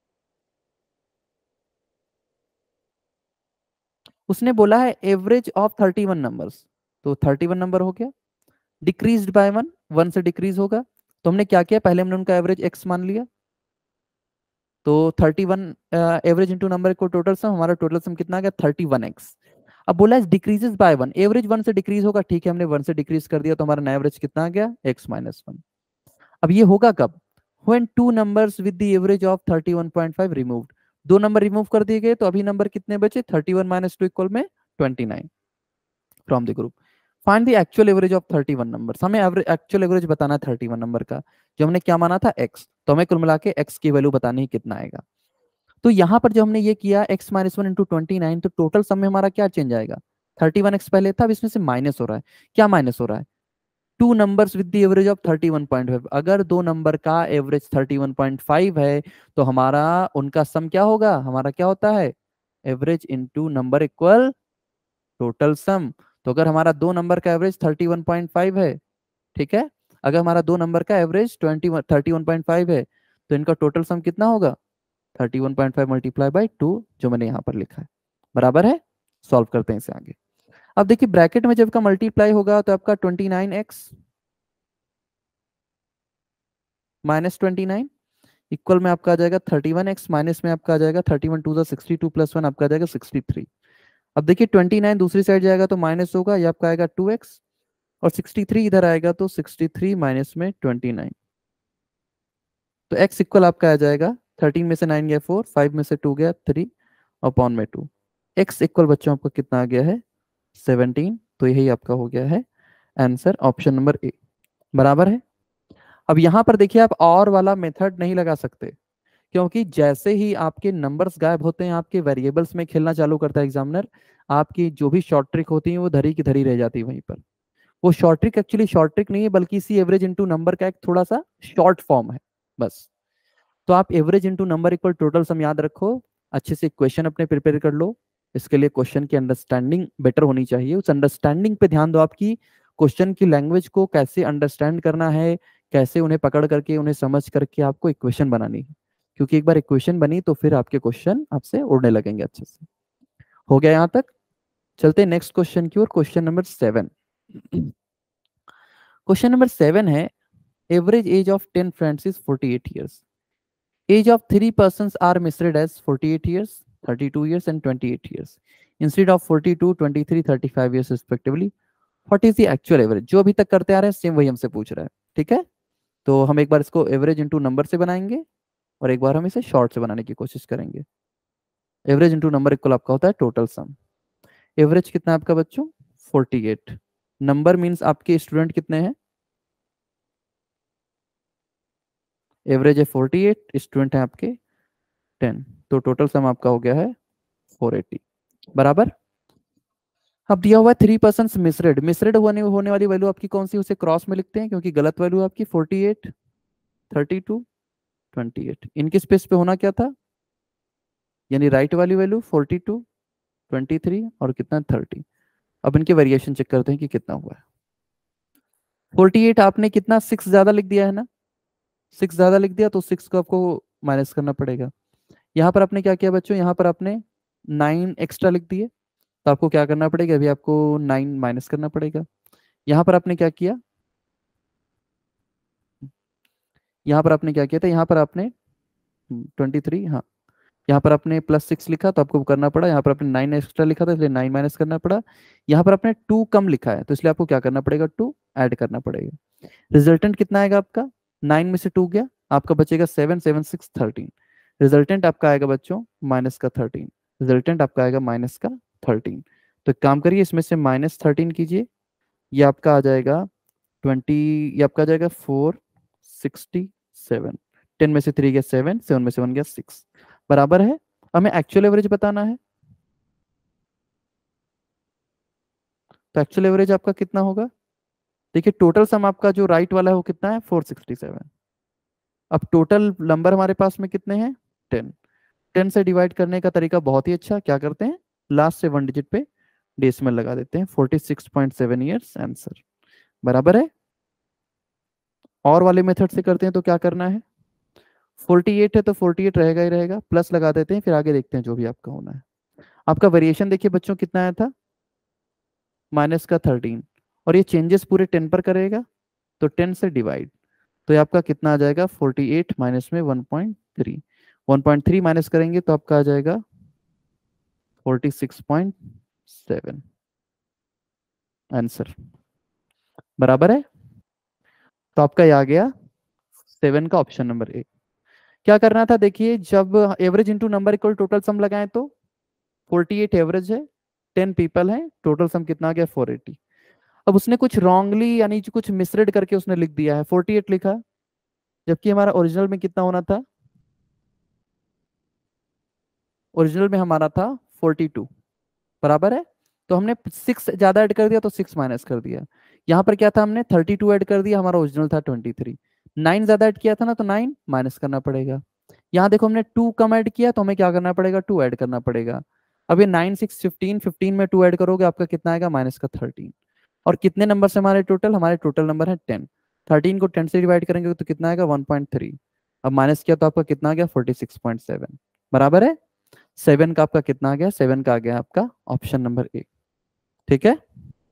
उसने बोला है average of thirty one numbers, तो थर्टी वन नंबर हो गया, डिक्रीज्ड बाय वन, वन से डिक्रीज होगा, तो हमने क्या किया, पहले हमने उनका एवरेज एक्स मान लिया, तो thirty one average into number को टोटल सम, हमारा टोटल सम कितना आ गया, थर्टी वन एक्स। अब बोला है decreases by one, average one से डिक्रीज होगा, ठीक है, हमने वन से डिक्रीज कर दिया, तो हमारा नया एवरेज कितना आ गया, एक्स माइनस वन। अब ये होगा कब, when two numbers with the average of thirty one point five removed, दो नंबर रिमूव कर दिए गए, तो अभी नंबर कितने बचे, thirty one minus two equal में twenty nine from the group, find the actual average of thirty one numbers, हमें एक्चुअल एवरेज बताना है थर्टी वन नंबर का, जो हमने क्या माना था एक्स, तो हमें कुल मिला के एक्स की वैल्यू बतानी है कितना आएगा। तो यहाँ पर जब हमने ये किया x minus one into twenty nine, तो टोटल सम में हमारा क्या चेंज आएगा, थर्टी वन एक्स पहले था, अब इसमें से माइनस हो रहा है, क्या माइनस हो रहा है, two numbers with the average of thirty one point five, अगर दो नंबर का average thirty one point five है तो हमारा उनका सम क्या होगा, हमारा क्या होता है, average into number equal total sum, तो अगर हमारा दो नंबर का average thirty one point five है, ठीक है, अगर हमारा दो नंबर का average twenty thirty one point five है, तो इनका टोटल सम कितना होगा, thirty one point five multiply by two, जो मैंने यहाँ पर लिखा है, बराबर है। सॉल्व करते हैं इसे आगे। अब देखिए ब्रैकेट में जब का मल्टीप्लाई होगा तो आपका twenty nine x minus twenty nine equal में आपका आ जाएगा थर्टी वन एक्स, माइनस में आपका आ जाएगा thirty one two sixty two plus one आपका आ जाएगा सिक्सटी थ्री। अब देखिए ट्वेंटी नाइन दूसरी साइड जाएगा तो माइनस होगा, ये आपका आएगा टू एक्स, और सिक्सटी थ्री इधर आएगा तो सिक्सटी थ्री माइनस में ट्वेंटी नाइन, तो x इक्वल आपका आ जाएगा थर्टीन में से नाइन गया फोर, फाइव में से टू गया थ्री, अपॉन में टू, x इक्वल बच्चों आपका कितना आ गया है सेवनटीन, तो यही आपका हो गया है आंसर, ऑप्शन नंबर ए, बराबर है। अब यहां पर देखिए आप और वाला मेथड नहीं लगा सकते, क्योंकि जैसे ही आपके नंबर्स गायब होते हैं आपके वेरिएबल्स में खेलना चालू करता है एग्जामिनर, आपकी जो भी शॉर्ट ट्रिक होती है वो धरी की धरी रह जाती है वहीं पर। वो short trick actually short trick नहीं है, बल्कि सी एवरेज इंटू नंबर का एक थोड़ा सा शॉर्ट फॉर्म है बस। तो आप average into number equal total sum याद रखो, अच्छे से क्वेश्चन अपने प्रिपेयर कर लो, इसके लिए क्वेश्चन की अंडरस्टैंडिंग बेटर होनी चाहिए, उस अंडरस्टैंडिंग पे ध्यान दो, आपकी क्वेश्चन की लैंग्वेज को कैसे अंडरस्टैंड करना है, कैसे उन्हें पकड़ करके उन्हें समझ करके आपको इक्वेशन बनानी है, क्योंकि एक बार इक्वेशन बनी तो फिर आपके क्वेश्चन आपसे उड़ने लगेंगे अच्छे से। हो गया यहाँ तक, चलते हैं नेक्स्ट क्वेश्चन की ओर, question number seven. Question number seven है, average age of ten friends is forty eight years, age of three persons are measured as forty-eight years, thirty-two years and twenty-eight years instead of forty-two, twenty-three, thirty-five years respectively. What is the actual average? जो अभी तक करते आ रहे हैं same वही हमसे पूछ रहा है, ठीक है। तो हम एक बार इसको एवरेज इंटू नंबर से बनाएंगे और एक बार हम इसे शॉर्ट से बनाने की कोशिश करेंगे। एवरेज इंटू नंबर इक्वल आपका होता है टोटल सम, एवरेज कितना है आपका बच्चों फोर्टी एट, नंबर मीन्स आपके स्टूडेंट कितने हैं, एवरेज है फोर्टी एट, स्टूडेंट है आपके टेन, तो टोटल सम आपका हो गया है फोर एटी, बराबर। अब दिया हुआ है थ्री पर्सन मिसरेड, मिसरेड होने होने वाली वैल्यू आपकी कौन सी, उसे क्रॉस में लिखते हैं, क्योंकि गलत वैल्यू आपकी forty eight, thirty two, twenty eight, इनके स्पेस पे होना क्या था, यानी राइट वाली value forty two, twenty three और कितना थर्टी। अब इनके वेरिएशन चेक करते हैं कि कितना हुआ है। फोर्टी एट आपने कितना सिक्स ज्यादा लिख दिया है ना, सिक्स ज्यादा लिख दिया तो सिक्स को आपको माइनस करना पड़ेगा। यहाँ पर आपने क्या किया बच्चों, यहाँ पर आपने नाइन एक्स्ट्रा लिख दिए, तो आपको क्या करना पड़ेगा, अभी आपको नाइन माइनस करना पड़ेगा। यहाँ पर आपने क्या किया, यहाँ पर आपने क्या किया था, यहाँ पर आपने ट्वेंटी थ्री, हाँ यहाँ पर आपने प्लस सिक्स लिखा तो आपको करना पड़ा, यहाँ पर आपने नाइन एक्स्ट्रा लिखा था इसलिए नाइन माइनस करना पड़ा, यहाँ पर आपने टू कम लिखा है तो इसलिए आपको क्या करना पड़ेगा, टू ऐड करना पड़ेगा। रिजल्टेंट कितना आएगा आपका, नाइन में से टू गया, आपका बचेगा seven, seven six thirteen. Resultant आपका आएगा बच्चों माइनस का थर्टीन, रिजल्टेंट आपका आएगा माइनस का थर्टीन। तो एक काम करिए, इसमें से माइनस थर्टीन कीजिए, ये आपका आ जाएगा ट्वेंटी, ये आपका आ जाएगा फोर सिक्सटी सेवन। टेन में से थ्री गया सेवन, सेवन में से वन गया सिक्स, बराबर है। हमें एक्चुअल एवरेज बताना है, तो एक्चुअल एवरेज आपका कितना होगा, देखिए टोटल सम आपका जो राइट वाला है वो कितना है, फोर सिक्सटी सेवन। अब टोटल नंबर हमारे पास में कितने हैं, टेन। टेन से डिवाइड करने का तरीका बहुत ही अच्छा, क्या करते हैं, लास्ट से वन डिजिट पे डेसिमल लगा देते हैं, forty six point seven years answer, बराबर है। और वाले मेथड से करते हैं तो क्या करना है, फोर्टी एट है तो फोर्टी एट रहेगा ही रहेगा, प्लस लगा देते हैं, फिर आगे देखते हैं जो भी आपका होना है। आपका वेरिएशन देखिए बच्चों कितना आया था, माइनस का थर्टीन, और ये चेंजेस पूरे टेन पर करेगा तो टेन से डिवाइड, तो ये आपका कितना आ जाएगा, फोर्टी एट माइनस में one point three, one point three minus करेंगे तो आपका आ जाएगा forty six point seven answer, बराबर है। तो आपका ये आ गया सेवन का ऑप्शन नंबर ए। क्या करना था, देखिए जब average into number equal total sum लगाएं तो फोर्टी एट एवरेज है, टेन पीपल है, टोटल सम कितना आ गया फोर एटी। अब उसने कुछ रॉन्गली यानी जो कुछ मिसरेड करके उसने लिख दिया है, फोर्टी एट लिखा, जबकि हमारा ओरिजिनल में कितना होना था, ओरिजिनल में हमारा था फोर्टी टू, बराबर है। तो हमने सिक्स ज्यादा ऐड कर दिया तो सिक्स माइनस कर दिया, यहाँ पर क्या था, हमने थर्टी टू ऐड कर दिया, हमारा ओरिजिनल था ट्वेंटी थ्री। नाइन ज्यादा ऐड किया था ना तो नाइन माइनस करना पड़ेगा। यहाँ देखो हमने टू कम ऐड किया तो हमें क्या करना पड़ेगा, टू ऐड करना पड़ेगा। अब ये नाइन सिक्स फिफ्टीन, फिफ्टीन में टू ऐड करोगे आपका कितना आएगा, माइनस का थर्टीन। और कितने नंबर से हमारे टोटल, हमारे टोटल नंबर है टेन, थर्टीन को टेन से डिवाइड करेंगे तो कितना आएगा, वन पॉइंट थ्री। अब माइनस किया तो आपका कितना आ गया, फोर्टी सिक्स पॉइंट सेवन, बराबर है। सेवन का आपका कितना आ गया, सेवन का आ गया आपका ऑप्शन नंबर ए, ठीक है।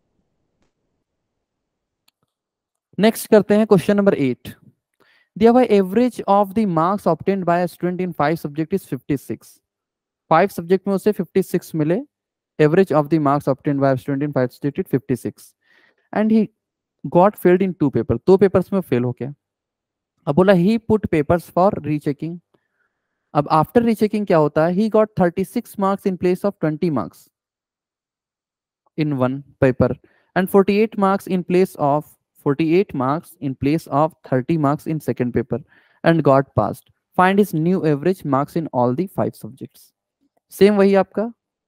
नेक्स्ट करते हैं क्वेश्चन नंबर एट। दिया हुआ average of the marks obtained by student in five subject is fifty six. Five subject में उसे फिफ्टी सिक्स मिले, average of the marks obtained by student in five subject is fifty six, and he got failed in two paper, दो papers में fail हो गया। अब बोला he put papers for rechecking. अब आफ्टर रीचेकिंग क्या होता है, he got thirty six marks in place of twenty marks in one paper and forty-eight marks in place of forty-eight marks in place of thirty marks in second paper and got passed. Find his new average marks in all the five subjects. Same वही आपका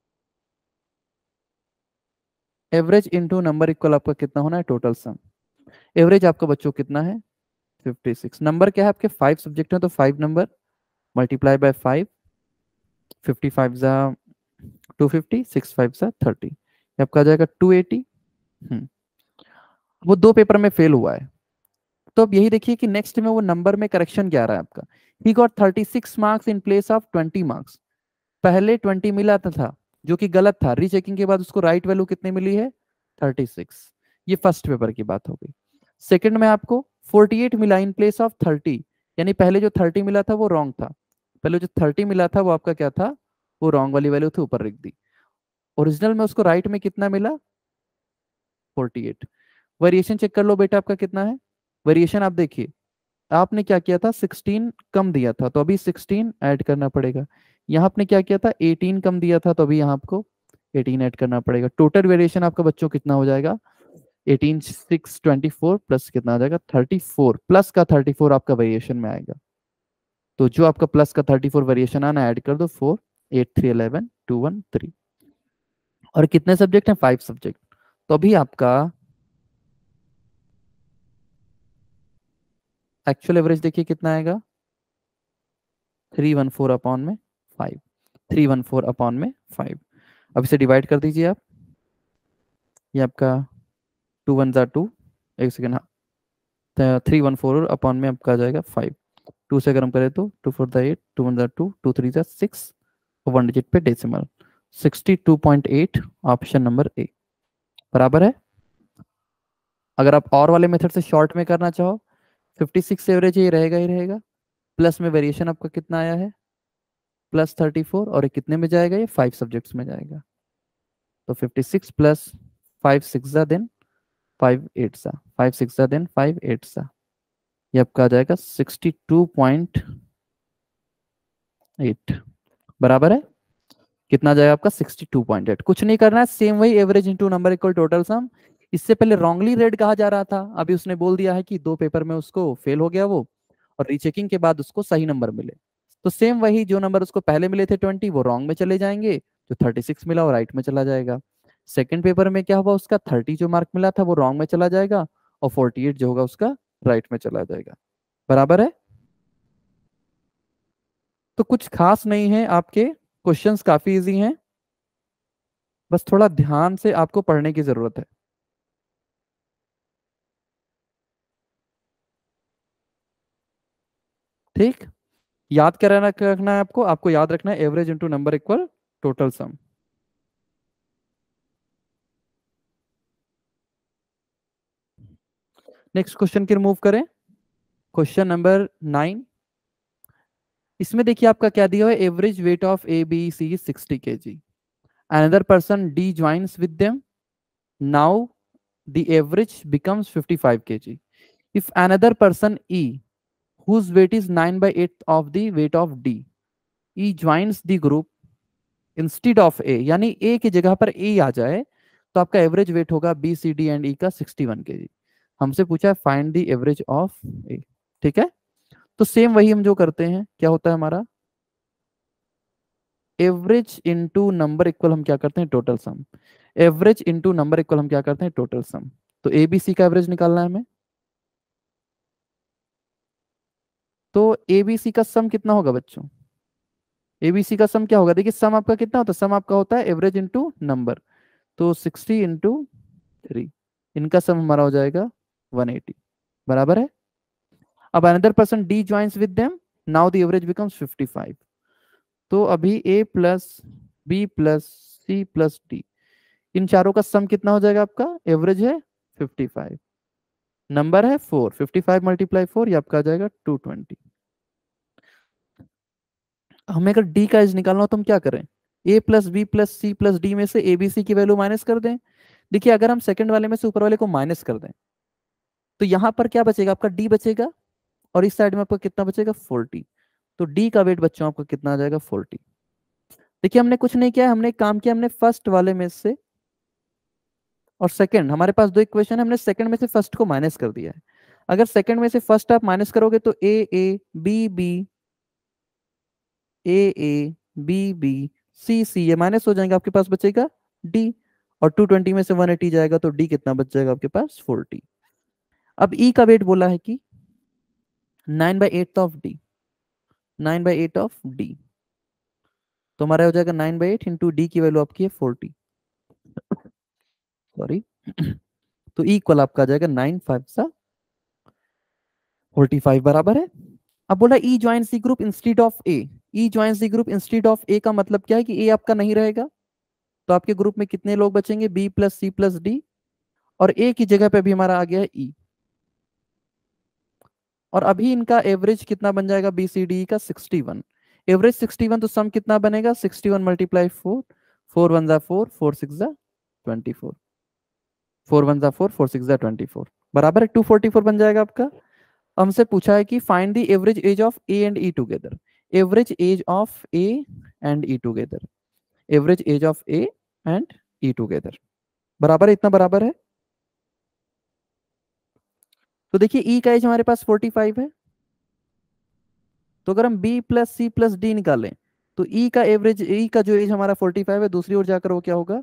average into number equal आपका कितना होना है, total sum. Average आपका बच्चों कितना है, फिफ्टी सिक्स। नंबर क्या है आपके, फाइव सब्जेक्ट है तो five number multiply by five, fifty five जा टू फिफ्टी, सिक्स फाइव जा थर्टी, आपका आ जाएगा टू एटी। हम्म वो दो पेपर में फेल हुआ है। तो अब यही देखिए कि नेक्स्ट में वो नंबर में करेक्शन क्या आ रहा है आपका, he got thirty six marks in place of twenty marks. पहले ट्वेंटी मिला था जो कि गलत था, रीचेकिंग के बाद उसको राइट वैल्यू कितनी मिली है, थर्टी सिक्स। ये फर्स्ट पेपर की बात हो गई। सेकंड में आपको फोर्टी एट मिला इन प्लेस ऑफ थर्टी, यानी पहले जो थर्टी मिला था वो रॉन्ग था, पहले जो थर्टी मिला था वो आपका क्या था, वो रॉन्ग वाली वैल्यू थी, ऊपर लिख दी। ओरिजिनल में उसको राइट में कितना मिला, फोर्टी एट। वेरिएशन चेक कर लो बेटा आपका कितना है, वेरिएशन आप देखिए, आपने क्या किया था, सिक्सटीन कम दिया था तो अभी सिक्सटीन ऐड करना पड़ेगा। यहाँ आपने क्या किया था, एटीन कम दिया था तो अभी यहाँ आपको एटीन ऐड करना पड़ेगा। टोटल वेरिएशन आपका बच्चों कितना हो जाएगा, eighteen six twenty four plus कितना आ जाएगा, थर्टी फोर, प्लस का थर्टी फोर आपका वेरिएशन में आएगा। तो जो आपका प्लस का थर्टी फोर वेरिएशन आना ऐड कर दो, four eight three eleven two one three. और कितने सब्जेक्ट हैं, फाइव सब्जेक्ट। तो अभी आपका एक्चुअल एवरेज देखिए कितना आएगा, थ्री वन फोर अपॉन में five, three one four upon में फाइव। अब इसे डिवाइड कर दीजिए आप, ये आपका टू वन ज़ा टू, एक सेकेंड, हाँ थ्री वन फोर अपॉन में आपका आ जाएगा फाइव। टू से अगर हम करें तो टू फोर ज़ा एट, टू वन ज़ा टू, टू थ्री ज़ा सिक्स, वन डिजिट पे decimal, sixty two point eight option number A, बराबर है। अगर आप और वाले मेथड से शॉर्ट में करना चाहो, फिफ्टी सिक्स एवरेज ये रहेगा ही रहेगा, प्लस में वेरिएशन आपका कितना आया है, प्लस थर्टी फोर, और ये कितने में जाएगा, ये फाइव सब्जेक्ट्स में जाएगा। तो fifty six plus five six then five eight सा, five six then five eight सा, ये आपका आ जाएगा सिक्सटी टू पॉइंट एट। बराबर है, कितना जाएगा आपका सिक्सटी टू पॉइंट एट। कुछ नहीं करना है, सेम वही average into number equal total sum. इससे पहले रॉन्गली रेड कहा जा रहा था, अभी उसने बोल दिया है कि दो पेपर में उसको फेल हो गया वो, और रीचेकिंग के बाद उसको सही नंबर मिले। तो सेम वही, जो नंबर उसको पहले मिले थे ट्वेंटी, वो रॉन्ग में चले जाएंगे, जो थर्टी सिक्स मिला वो राइट में चला जाएगा। सेकंड पेपर में क्या हुआ, उसका थर्टी जो मार्क मिला था वो रॉन्ग में चला जाएगा, और फोर्टी एट जो होगा उसका राइट में चला जाएगा। बराबर है। तो कुछ खास नहीं है, आपके क्वेश्चंस काफी इजी हैं, बस थोड़ा ध्यान से आपको पढ़ने की जरूरत है। ठीक, याद क्या रहना रखना है आपको, आपको याद रखना है average into number equal total sum. Next question की मूव करें, क्वेश्चन नंबर नाइन। इसमें देखिए आपका क्या दिया हुआ है, average weight of A B C sixty के G, another person D joins with them, now the average becomes fifty five के G. If another person E whose weight is nine by eight of the weight of D, E joins the group instead of A, यानी A की जगह पर E आ जाए, तो आपका average weight होगा B C D and E का sixty one K G. हमसे पूछा है find the average of A। ठीक है, तो सेम वही हम जो करते हैं, क्या होता है हमारा, एवरेज इनटू नंबर इक्वल हम क्या करते हैं, total sum. Average into number equal हम क्या करते हैं, टोटल सम। तो ए बी सी का एवरेज निकालना है हमें, तो ए बी सी का सम कितना होगा बच्चों, एबीसी का सम क्या होगा, देखिए सम आपका कितना होता है, सम आपका होता है एवरेज इंटू नंबर, तो सिक्सटी इंटू थ्री, इनका सम हमारा हो जाएगा वन एटी। बराबर है। अब another person D joins with them, now the average becomes fifty five. तो अभी A plus B plus C plus D, इन चारों का सम कितना हो जाएगा आपका, एवरेज है फिफ्टी फाइव, नंबर है four, fifty five multiply four, ये आपका आ जाएगा टू ट्वेंटी। हमें अगर डी का एज निकालना हो तो हम क्या करें, A plus B plus C plus D में से ए बी सी की वैल्यू माइनस कर दें। देखिए अगर हम सेकंड वाले में से ऊपर वाले को माइनस कर दें, तो यहां पर क्या बचेगा आपका, डी बचेगा, और इस साइड में आपका कितना बचेगा, फोर्टी। तो डी का वेट बच्चों आपका कितना आ जाएगा, फोर्टी। देखिए हमने कुछ नहीं किया, हमने काम किया, हमने फर्स्ट वाले में से और सेकंड, हमारे पास दो इक्वेशन है, हमने सेकंड में से फर्स्ट को माइनस कर दिया है। अगर सेकंड में से फर्स्ट आप माइनस करोगे तो A A B B, A A B B C C, ये माइनस हो जाएंगे, आपके पास बचेगा डी, और टू ट्वेंटी में से वन एटी जाएगा तो डी कितना बच जाएगा आपके पास, फोर्टी। अब ई का वेट बोला है कि nine by eight of D, nine by eight of D, तो हमारा हो जाएगा nine by eight into D की वैल्यू आपकी है फोर्टी, सॉरी। तो इक्वल आपका आ जाएगा नाइन फाइव सा फोर्टी फाइव। बराबर है। अब बोला E joins the group instead of A, E joins the group instead of A का मतलब क्या है कि ए आपका नहीं रहेगा, तो आपके ग्रुप में कितने लोग बचेंगे, B plus C plus D, और ए की जगह पे भी हमारा आ गया है ई, और अभी इनका एवरेज कितना बन जाएगा, बी सी डी का sixty one, average sixty one, तो सम कितना बनेगा, sixty one multiply four, four one जा फोर, फोर सिक्स जा ट्वेंटी फोर, फोर वन जा फोर, फोर सिक्स जा ट्वेंटी फोर, बराबर है टू फोर्टी फोर बन जाएगा आपका। हमसे पूछा है कि find the average age of A and E together, average age of A and E together, average age of A and E together, बराबर है, इतना बराबर है। तो देखिए ई का एज हमारे पास फोर्टी फाइव है, तो अगर हम B plus C plus D निकालें, तो ई का एवरेज, ई का जो एज हमारा फोर्टी फाइव है, दूसरी ओर जाकर वो क्या होगा,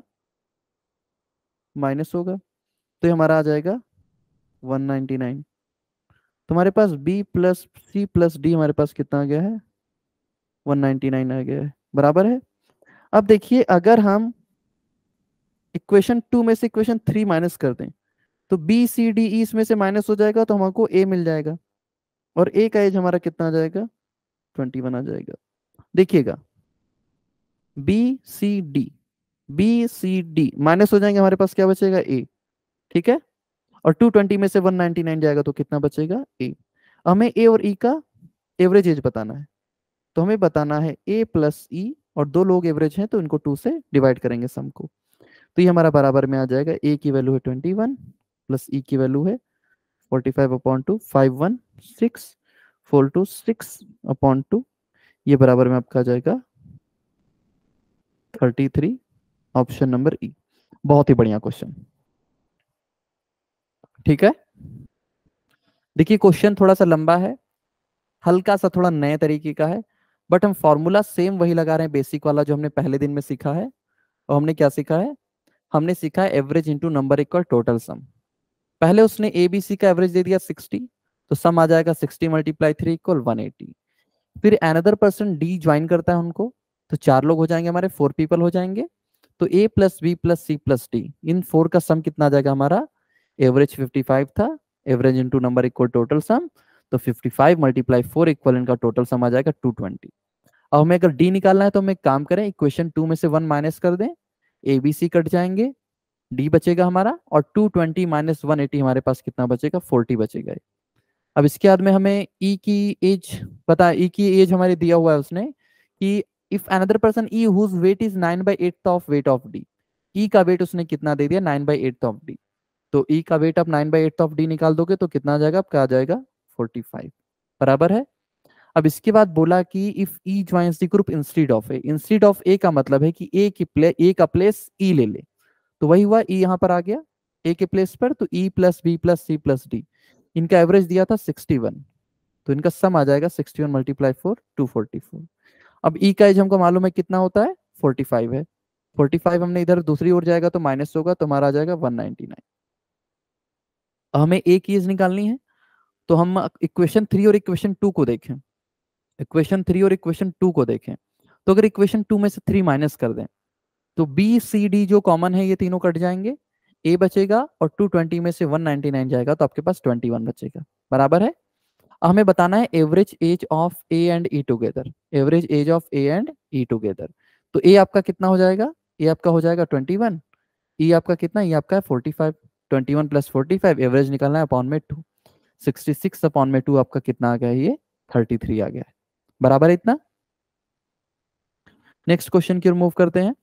माइनस होगा, तो ये हमारा आ जाएगा वन नाइनटी नाइन। तो हमारे पास B plus C plus D हमारे पास कितना आ गया है, वन नाइनटी नाइन आ गया है। बराबर है। अब देखिए अगर हम इक्वेशन टू में से इक्वेशन थ्री माइनस कर दें, तो बी सी डी ई इसमें से माइनस हो जाएगा, तो हमको ए मिल जाएगा, और ए का एज हमारा कितना आ जाएगा, ट्वेंटी वन आ जाएगा। देखिएगा B C D, B C D minus हो जाएंगे, हमारे पास क्या बचेगा, ए। ठीक है, और टू ट्वेंटी में से वन नाइनटी नाइन जाएगा तो कितना बचेगा, ए। हमें ए और ई का एवरेज एज बताना है, तो हमें बताना है ए प्लस ई, और दो लोग एवरेज हैं तो इनको टू से डिवाइड करेंगे सम को। तो ये हमारा बराबर में आ जाएगा, ए की वैल्यू है ट्वेंटी वन प्लस ई की वैल्यू है forty five upon two, five one six, four two six upon two, ये बराबर में आपका आ जाएगा thirty three, option number E. बहुत ही बढ़िया क्वेश्चन। ठीक है, देखिए क्वेश्चन थोड़ा सा लंबा है, हल्का सा थोड़ा नए तरीके का है, बट हम फॉर्मूला सेम वही लगा रहे हैं, बेसिक वाला जो हमने पहले दिन में सीखा है। और हमने क्या सीखा है, हमने सीखा है average into number equal total sum. पहले उसने ए बी सी का एवरेज दे दिया सिक्सटी, तो सम आ जाएगा sixty multiply three equal one eighty. फिर अनदर पर्सन डी ज्वाइन करता है उनको, तो चार लोग हो जाएंगे हमारे, फोर पीपल हो जाएंगे। तो A plus B plus C plus D, इन फोर का सम कितना आ जाएगा हमारा, एवरेज फिफ्टी फाइव था, average into number equal total sum, तो fifty five multiply four equal इनका टोटल सम आ जाएगा टू ट्वेंटी। अब हमें अगर डी निकालना है तो हम एक काम करें, इक्वेशन टू में से वन माइनस कर दें, ए बी सी कट जाएंगे, डी बचेगा हमारा, और two twenty minus one eighty हमारे पास कितना बचेगा, फोर्टी बचेगा। अब इसके बाद में हमें ई की एज पता है, ई की एज हमारे दिया हुआ है उसने कि if another person E whose weight is nine by eight of weight of D, E का वेट उसने कितना दे दिया, nine by eight of D. तो ई का वेट आप nine by eight of D निकाल दोगे तो कितना आ जाएगा आपका, आ जाएगा फोर्टी फाइव, बराबर है। अब इसके बाद बोला कि if E joins the group instead of A, instead of A का मतलब है कि ए की प्ले ए का प्लेस ई ले ले, तो वही हुआ, ई यहाँ पर आ गया ए के प्लेस पर, तो E plus B plus C plus D, इनका एवरेज दिया था सिक्सटी वन, तो इनका सम आ जाएगा sixty one multiply four, two forty four. अब ई का एज हमको मालूम है कितना होता है, फोर्टी फाइव है, फोर्टी फाइव हमने इधर दूसरी ओर जाएगा तो माइनस होगा, तो हमारा आ जाएगा वन नाइनटी नाइन। हमें ए की एज निकालनी है, तो हम इक्वेशन थ्री और इक्वेशन टू को देखें, इक्वेशन थ्री और इक्वेशन टू को देखें, तो अगर इक्वेशन टू में से थ्री माइनस कर दें तो बी सी डी जो कॉमन है ये तीनों कट जाएंगे, ए बचेगा और टू ट्वेंटी में से वन नाइनटी नाइन जाएगा, तो आपके पास ट्वेंटी वन बचेगा, बराबर है। हमें बताना है average age of A and E together, average age of A and E together. तो ए आपका कितना हो जाएगा, ए आपका हो जाएगा ट्वेंटी वन, ई आपका कितना, ई आपका है forty five, twenty one plus forty five, average निकालना है अपॉन में टू, सिक्सटी सिक्स अपॉन में टू आपका कितना आ गया है, ये थर्टी थ्री आ गया है, बराबर है इतना। नेक्स्ट क्वेश्चन की ओर मूव करते हैं।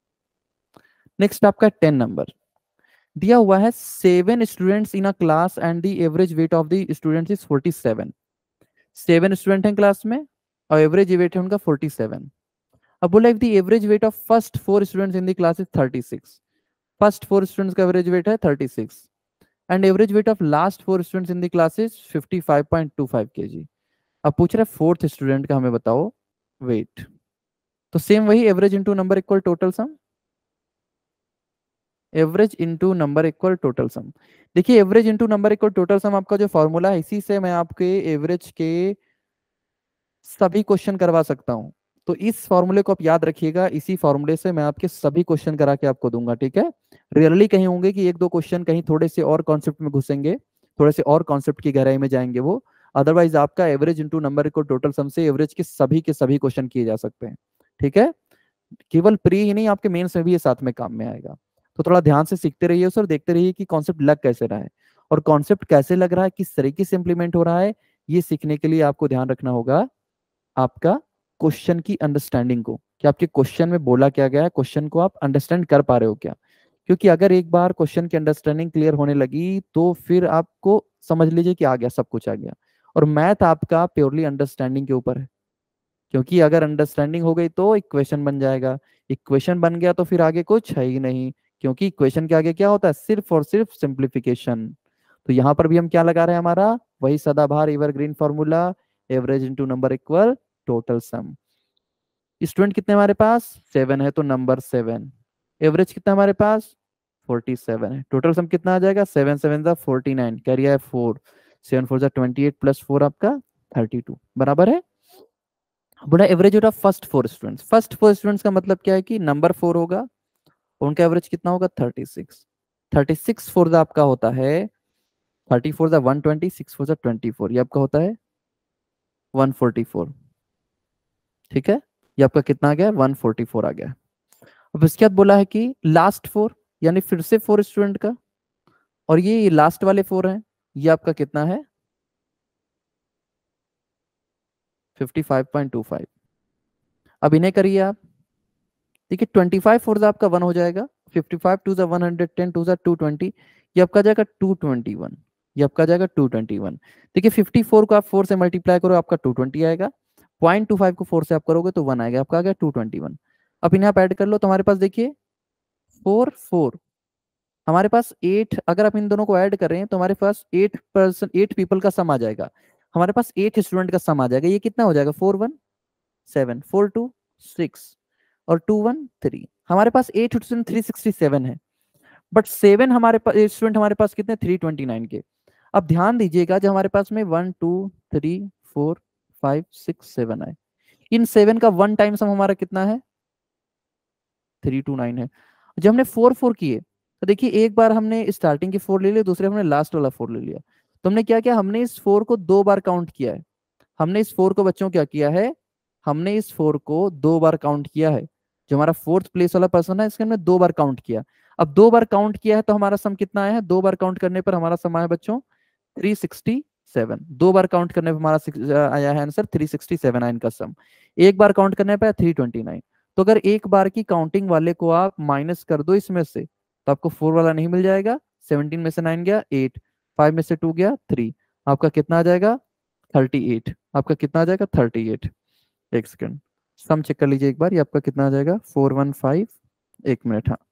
नेक्स्ट आपका टेन नंबर दिया हुआ है, seven students in a class and the average weight of the students is forty seven. Seven student हैं क्लास में और एवरेज वेट है उनका फोर्टी सेवन। अब बोला if the average weight of first four students in the class is thirty six, first four students का average weight है thirty six, and average weight of last four students in the class is fifty five point two five KG. अब पूछ रहा है fourth student का हमें बताओ wait, तो सेम वही average into number equal total sum, average into number equal total sum. देखिए average into number equal total sum आपका जो फॉर्मूला है, इसी से मैं आपके एवरेज के सभी क्वेश्चन करवा सकता हूं, तो इस फॉर्मूले को आप याद रखिएगा, इसी फॉर्मूले से मैं आपके सभी क्वेश्चन करा के आपको दूंगा, ठीक है। रियरली कहीं होंगे कि एक दो क्वेश्चन कहीं थोड़े से और कॉन्सेप्ट में घुसेंगे, थोड़े से और कॉन्सेप्ट की गहराई में जाएंगे वो, अदरवाइज आपका average into number equal total sum से एवरेज के सभी के सभी क्वेश्चन किए जा सकते हैं, ठीक है। केवल प्री ही नहीं, आपके मेंस में भी ये साथ में काम में आएगा। तो थोड़ा ध्यान से सीखते रहिए सर, देखते रहिए कि कॉन्सेप्ट लग कैसे रहा है, और कॉन्सेप्ट कैसे लग रहा है, किस तरीके से इंप्लीमेंट हो रहा है, ये सीखने के लिए आपको ध्यान रखना होगा आपका क्वेश्चन की अंडरस्टैंडिंग को, कि आपके क्वेश्चन में बोला क्या गया है, क्वेश्चन को आप अंडरस्टैंड कर पा रहे हो क्या। क्योंकि अगर एक बार क्वेश्चन की अंडरस्टैंडिंग क्लियर होने लगी तो फिर आपको समझ लीजिए कि आ गया, सब कुछ आ गया। और मैथ आपका प्योरली अंडरस्टैंडिंग के ऊपर है, क्योंकि अगर अंडरस्टैंडिंग हो गई तो इक्वेशन बन जाएगा, इक्वेशन बन गया तो फिर आगे कुछ है ही नहीं, क्योंकि इक्वेशन के आगे क्या होता है, सिर्फ और सिर्फ सिंप्लीफिकेशन। तो यहाँ पर भी हम क्या लगा रहे हैं, हमारा वही सदाबहार evergreen formula, average into number equal total sum. Student कितने हमारे पास, सेवन है, तो नंबर सेवन, एवरेज कितना हमारे पास फोर्टी सेवन है, टोटल सम कितना आ जाएगा, सेवन सेवन जा फोर्टी नाइन, कैरियर है फोर, सेवन फोर जा ट्वेंटी एट प्लस फोर आपका थर्टी टू, बराबर है। बोला average rate of first four students, first four students का मतलब क्या है कि नंबर फोर होगा, उनका एवरेज कितना होगा thirty six, thirty six four दा आपका होता है थर्टी फोर दा वन ट्वेंटी, सिक्स फोर दा ट्वेंटी फोर, ये आपका होता है वन फोर्टी फोर, ठीक है। ये आपका कितना आ गया, वन फोर्टी फोर आ गया। अब इसके बाद बोला है कि लास्ट फोर, यानी फिर से फोर स्टूडेंट का, और ये लास्ट वाले फोर हैं, ये आपका कितना है fifty five point two five, अब इन्हें करिए आप, देखिए ट्वेंटी फाइव फोर आपका वन हो जाएगा, fifty five two one hundred ten two two twenty, ये आपका जाएगा टू ट्वेंटी वन, ये आपका जाएगा टू ट्वेंटी वन। देखिए फिफ्टी फोर को आप फोर से मल्टीप्लाई करो आपका टू ट्वेंटी आएगा, पॉइंट टू फाइव को फोर से आप करोगे तो वन आएगा, आपका आ गया टू ट्वेंटी वन। अब इन्हें आप ऐड कर लो तो हमारे पास देखिए फोर फोर, हमारे पास एट, अगर आप इन दोनों को ऐड कर रहे हैं तो हमारे पास एट पर्सन एट पीपल का सम आ जाएगा, हमारे पास एट स्टूडेंट का सम आ जाएगा। ये कितना हो जाएगा, four one seven, four two six और टू वन थ्री, हमारे पास eight student three sixty seven है, बट सेवन हमारे पास स्टूडेंट हमारे पास कितने, थ्री ट्वेंटी नाइन के। अब ध्यान दीजिएगा जब हमारे पास में one two three four five six seven आए, इन सेवन का वन टाइम सम हमारा कितना है, थ्री टू नाइन है। जब हमने फोर फोर किए तो देखिए एक बार हमने स्टार्टिंग की फोर ले लिया, दूसरे हमने लास्ट वाला फोर ले लिया, तो हमने क्या किया, हमने इस फोर को दो बार काउंट किया है, हमने इस फोर को बच्चों क्या किया है, हमने इस फोर को दो बार काउंट किया है, जो हमारा फोर्थ प्लेस वाला पर्सन है इसके हमने दो बार काउंट किया। अब दो बार काउंट किया है तो हमारा सम कितना आया है, दो बार काउंट करने पर हमारा सम आया बच्चों थ्री सिक्सटी सेवन, दो बार काउंट करने पर हमारा six- आया है आंसर थ्री सिक्सटी सेवन आया इनका सम, एक बार काउंट करने पर थ्री ट्वेंटी नाइन। तो अगर एक बार की काउंटिंग वाले को आप माइनस कर दो इसमें से तो आपको फोर वाला नहीं मिल जाएगा, सेवनटीन में से नाइन गया एट, फाइव में से टू गया थ्री, आपका कितना आ जाएगा थर्टी एट, आपका कितना आ जाएगा थर्टी एट। एक सेकंड सम चेक कर लीजिए एक बार, ये आपका कितना आ जाएगा फोर वन फाइव, एक मिनट, हाँ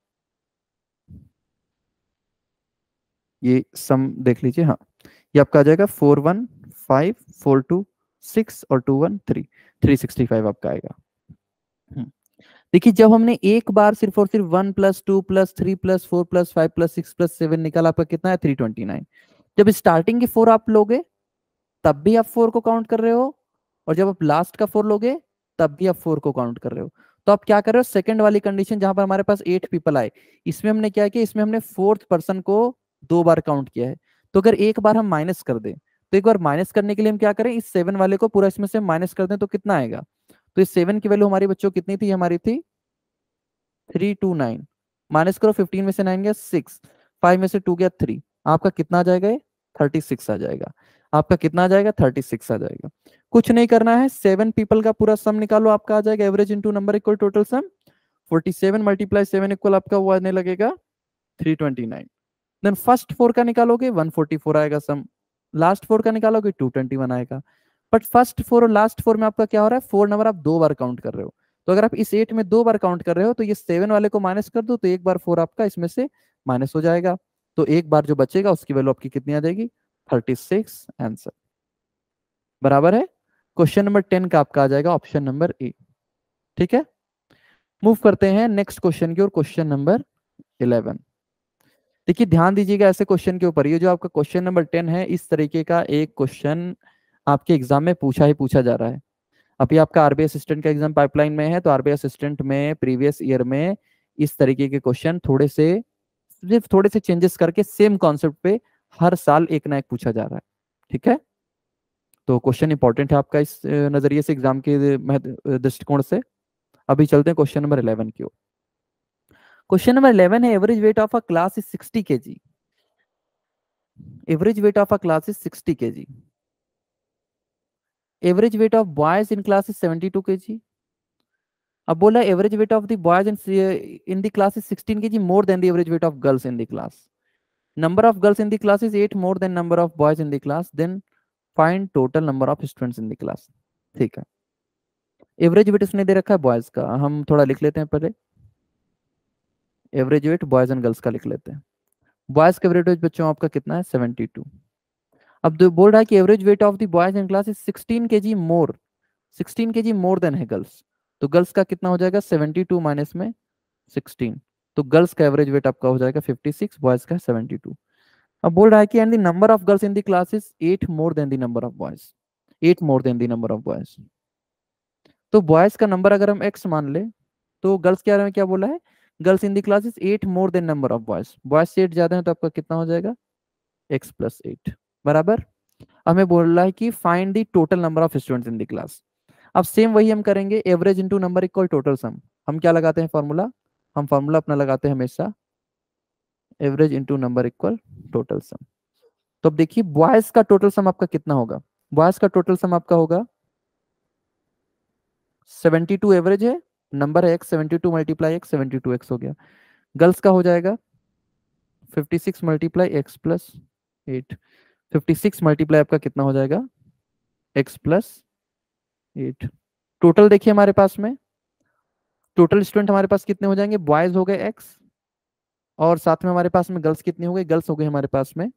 ये सम देख लीजिए, हाँ ये आपका आ जाएगा four one five four two six और two one three, three sixty five आपका आएगा। हम्म। देखिए जब हमने एक बार सिर्फ और सिर्फ one plus two plus three plus four plus five plus six plus seven निकाला, आपका कितना है थ्री ट्वेंटी नाइन। जब स्टार्टिंग की फोर आप लोगे तब भी आप फोर को काउंट कर रहे हो, और जब आप लास्ट का फोर लोगे तब भी आप फोर को काउंट कर रहे हो। तो आप क्या कर रहे हो, सेकंड वाली कंडीशन जहां पर हमारे पास एट पीपल आए, इसमें हमने क्या किया, इसमें हमने फोर्थ पर्सन को दो बार काउंट किया है। तो अगर एक बार हम माइनस कर दें तो एक बार माइनस करने के लिए हम क्या करें, इस सेवन वाले को पूरा इसमें से माइनस कर दें तो कितना आएगा, तो इस सेवन की वैल्यू हमारी बच्चों कितनी थी, हमारी थी थ्री टू नाइन, माइनस करो फिफ्टीन में से नाइन गया सिक्स, फाइव में से टू गया थ्री, आपका कितना आ जाएगा, ये थर्टी सिक्स आ जाएगा, आपका कितना आ जाएगा थर्टी सिक्स आ जाएगा। कुछ नहीं करना है, सेवन पीपल का पूरा सम निकालो, आपका आ जाएगा average into number equal total sum, forty seven multiply seven equal आपका वो आने लगेगा three twenty nine. Then first four का निकालोगे वन फोर्टी फोर आएगा सम, लास्ट फोर का निकालोगे टू ट्वेंटी वन आएगा। बट फर्स्ट फोर और लास्ट फोर में आपका क्या हो रहा है, फोर नंबर आप दो बार काउंट कर रहे हो, तो अगर आप इस एट में दो बार काउंट कर रहे हो तो ये सेवन वाले को माइनस कर दो तो एक बार फोर आपका इसमें से माइनस हो जाएगा, तो एक बार जो बचेगा उसकी वैल्यू आपकी कितनी आ जाएगी, थर्टी सिक्स आंसर बराबर है। क्वेश्चन नंबर टेन का आपका आ जाएगा ऑप्शन नंबर ए। ठीक है, मूव करते हैं नेक्स्ट क्वेश्चन की और, क्वेश्चन नंबर इलेवन। देखिए ध्यान दीजिएगा ऐसे क्वेश्चन के ऊपर, ये जो आपका क्वेश्चन नंबर टेन है इस तरीके का एक क्वेश्चन आपके एग्जाम में पूछा ही पूछा जा रहा है। अभी आपका आरबीआई असिस्टेंट का एग्जाम पाइपलाइन में है, तो आरबीआई असिस्टेंट में प्रीवियस ईयर में इस तरीके के क्वेश्चन थोड़े से सिर्फ थोड़े से चेंजेस करके सेम कॉन्सेप्ट पे हर साल एक ना एक पूछा जा रहा है। ठीक है, तो क्वेश्चन इंपॉर्टेंट है आपका इस नजरिए से, एग्जाम के दृष्टिकोण से। अभी चलते हैं क्वेश्चन नंबर इलेवन की ओर। क्वेश्चन नंबर इलेवन है, average weight of a class is sixty KG, average weight of a class is sixty KG, average weight of boys in class is seventy two KG. अब बोला average weight of the boys in in the class is sixteen KG more than the average weight of girls in the class, number of girls in the class is eight more than number of boys in the class, then find total number of students in the class. ठीक है, average wait उसने दे रखा है boys का, हम थोड़ा लिख लेते हैं पहले, average weight boys and girls का लिख लेते हैं। बॉयज का एवरेज वेट बच्चों आपका कितना है सेवेंटी टू। अब जो बोल रहा है कि average weight of the boys in class is sixteen KG more, sixteen KG more than है गर्ल्स, तो गर्ल्स का कितना हो जाएगा सेवेंटी टू माइनस में सिक्सटीन, तो गर्ल्स का एवरेज वेट आपका हो जाएगा फिफ्टी सिक्स, बॉयज का सेवेंटी टू। अब बोल रहा है कि and the number of girls in the class is eight more than the number of boys, eight more than the number of boys. तो बॉयज का नंबर अगर हम एक्स मान ले तो गर्ल्स के बारे में क्या बोला है, girls in the class is eight more than number of boys, boys से एट ज्यादा है तो आपका कितना हो जाएगा एक्स प्लस एट बराबर। हमें बोल रहा है कि find the total number of students in the class. अब सेम वही हम करेंगे, average into number equal total sum. हम क्या लगाते हैं फॉर्मूला, हम फॉर्मूला अपना लगाते हैं हमेशा average into number equal total sum. तो अब देखिए बॉयज का टोटल सम आपका कितना होगा, बॉयज का टोटल सम आपका होगा सेवेंटी टू एवरेज है, नंबर है X, seventy two multiply X, seventy two X हो गया। गर्ल्स का हो जाएगा fifty six multiply X plus eight. Fifty six multiply आपका कितना हो जाएगा, एक्स प्लस एट। टोटल देखिए हमारे पास में, टोटल स्टूडेंट हमारे पास कितने हो जाएंगे, बॉयज हो गए एक्स, और साथ में हमारे पास में गर्ल्स कितनी हो गई, गर्ल्स हो गई हमारे पास में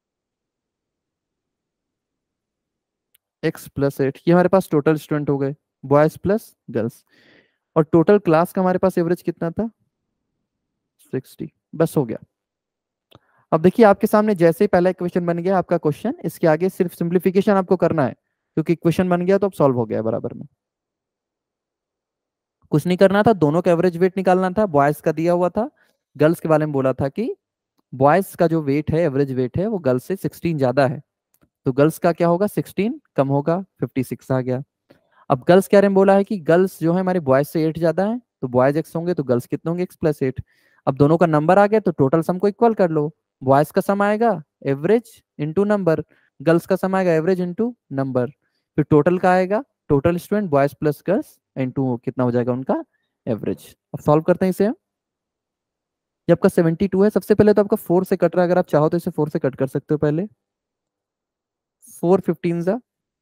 एक्स प्लस एट। ये हमारे पास टोटल स्टूडेंट हो गए, बॉयज प्लस गर्ल्स। और टोटल क्लास का हमारे पास एवरेज कितना था, सिक्सटी। बस हो गया। अब देखिए आपके सामने जैसे ही पहला इक्वेशन बन गया आपका क्वेश्चन, इसके आगे सिर्फ सिंप्लीफिकेशन आपको करना है, क्योंकि इक्वेशन बन गया तो अब सॉल्व हो गया बराबर में। कुछ नहीं करना था, दोनों का एवरेज वेट निकालना था। बॉयज का दिया हुआ था, गर्ल्स के बारे में बोला था कि बॉयज का जो वेट है, एवरेज वेट है, वो गर्ल्स से सिक्सटीन ज्यादा है, तो गर्ल्स का क्या होगा, सिक्सटीन कम होगा, फिफ्टी सिक्स आ गया। अब गर्ल्स के बारे में बोला है कि गर्ल्स जो है हमारे बॉयज से एट ज्यादा है, तो बॉयज एक्स होंगे तो गर्ल्स कितने होंगे, एक्स प्लस एट। अब दोनों का नंबर आ गया तो टोटल सम को इक्वल कर लो। बॉयज का सम आएगा एवरेज इंटू नंबर, गर्ल्स का सम आएगा एवरेज इंटू नंबर, फिर टोटल का आएगा total student boys plus girls into कितना हो जाएगा उनका एवरेज। अब सॉल्व करते हैं इसे हम। ये आपका सेवेंटी टू है, सबसे पहले तो आपका फोर से कट रहा है, अगर आप चाहो तो इसे फोर से कट कर सकते हो पहले। फोर फिफ्टीन जा,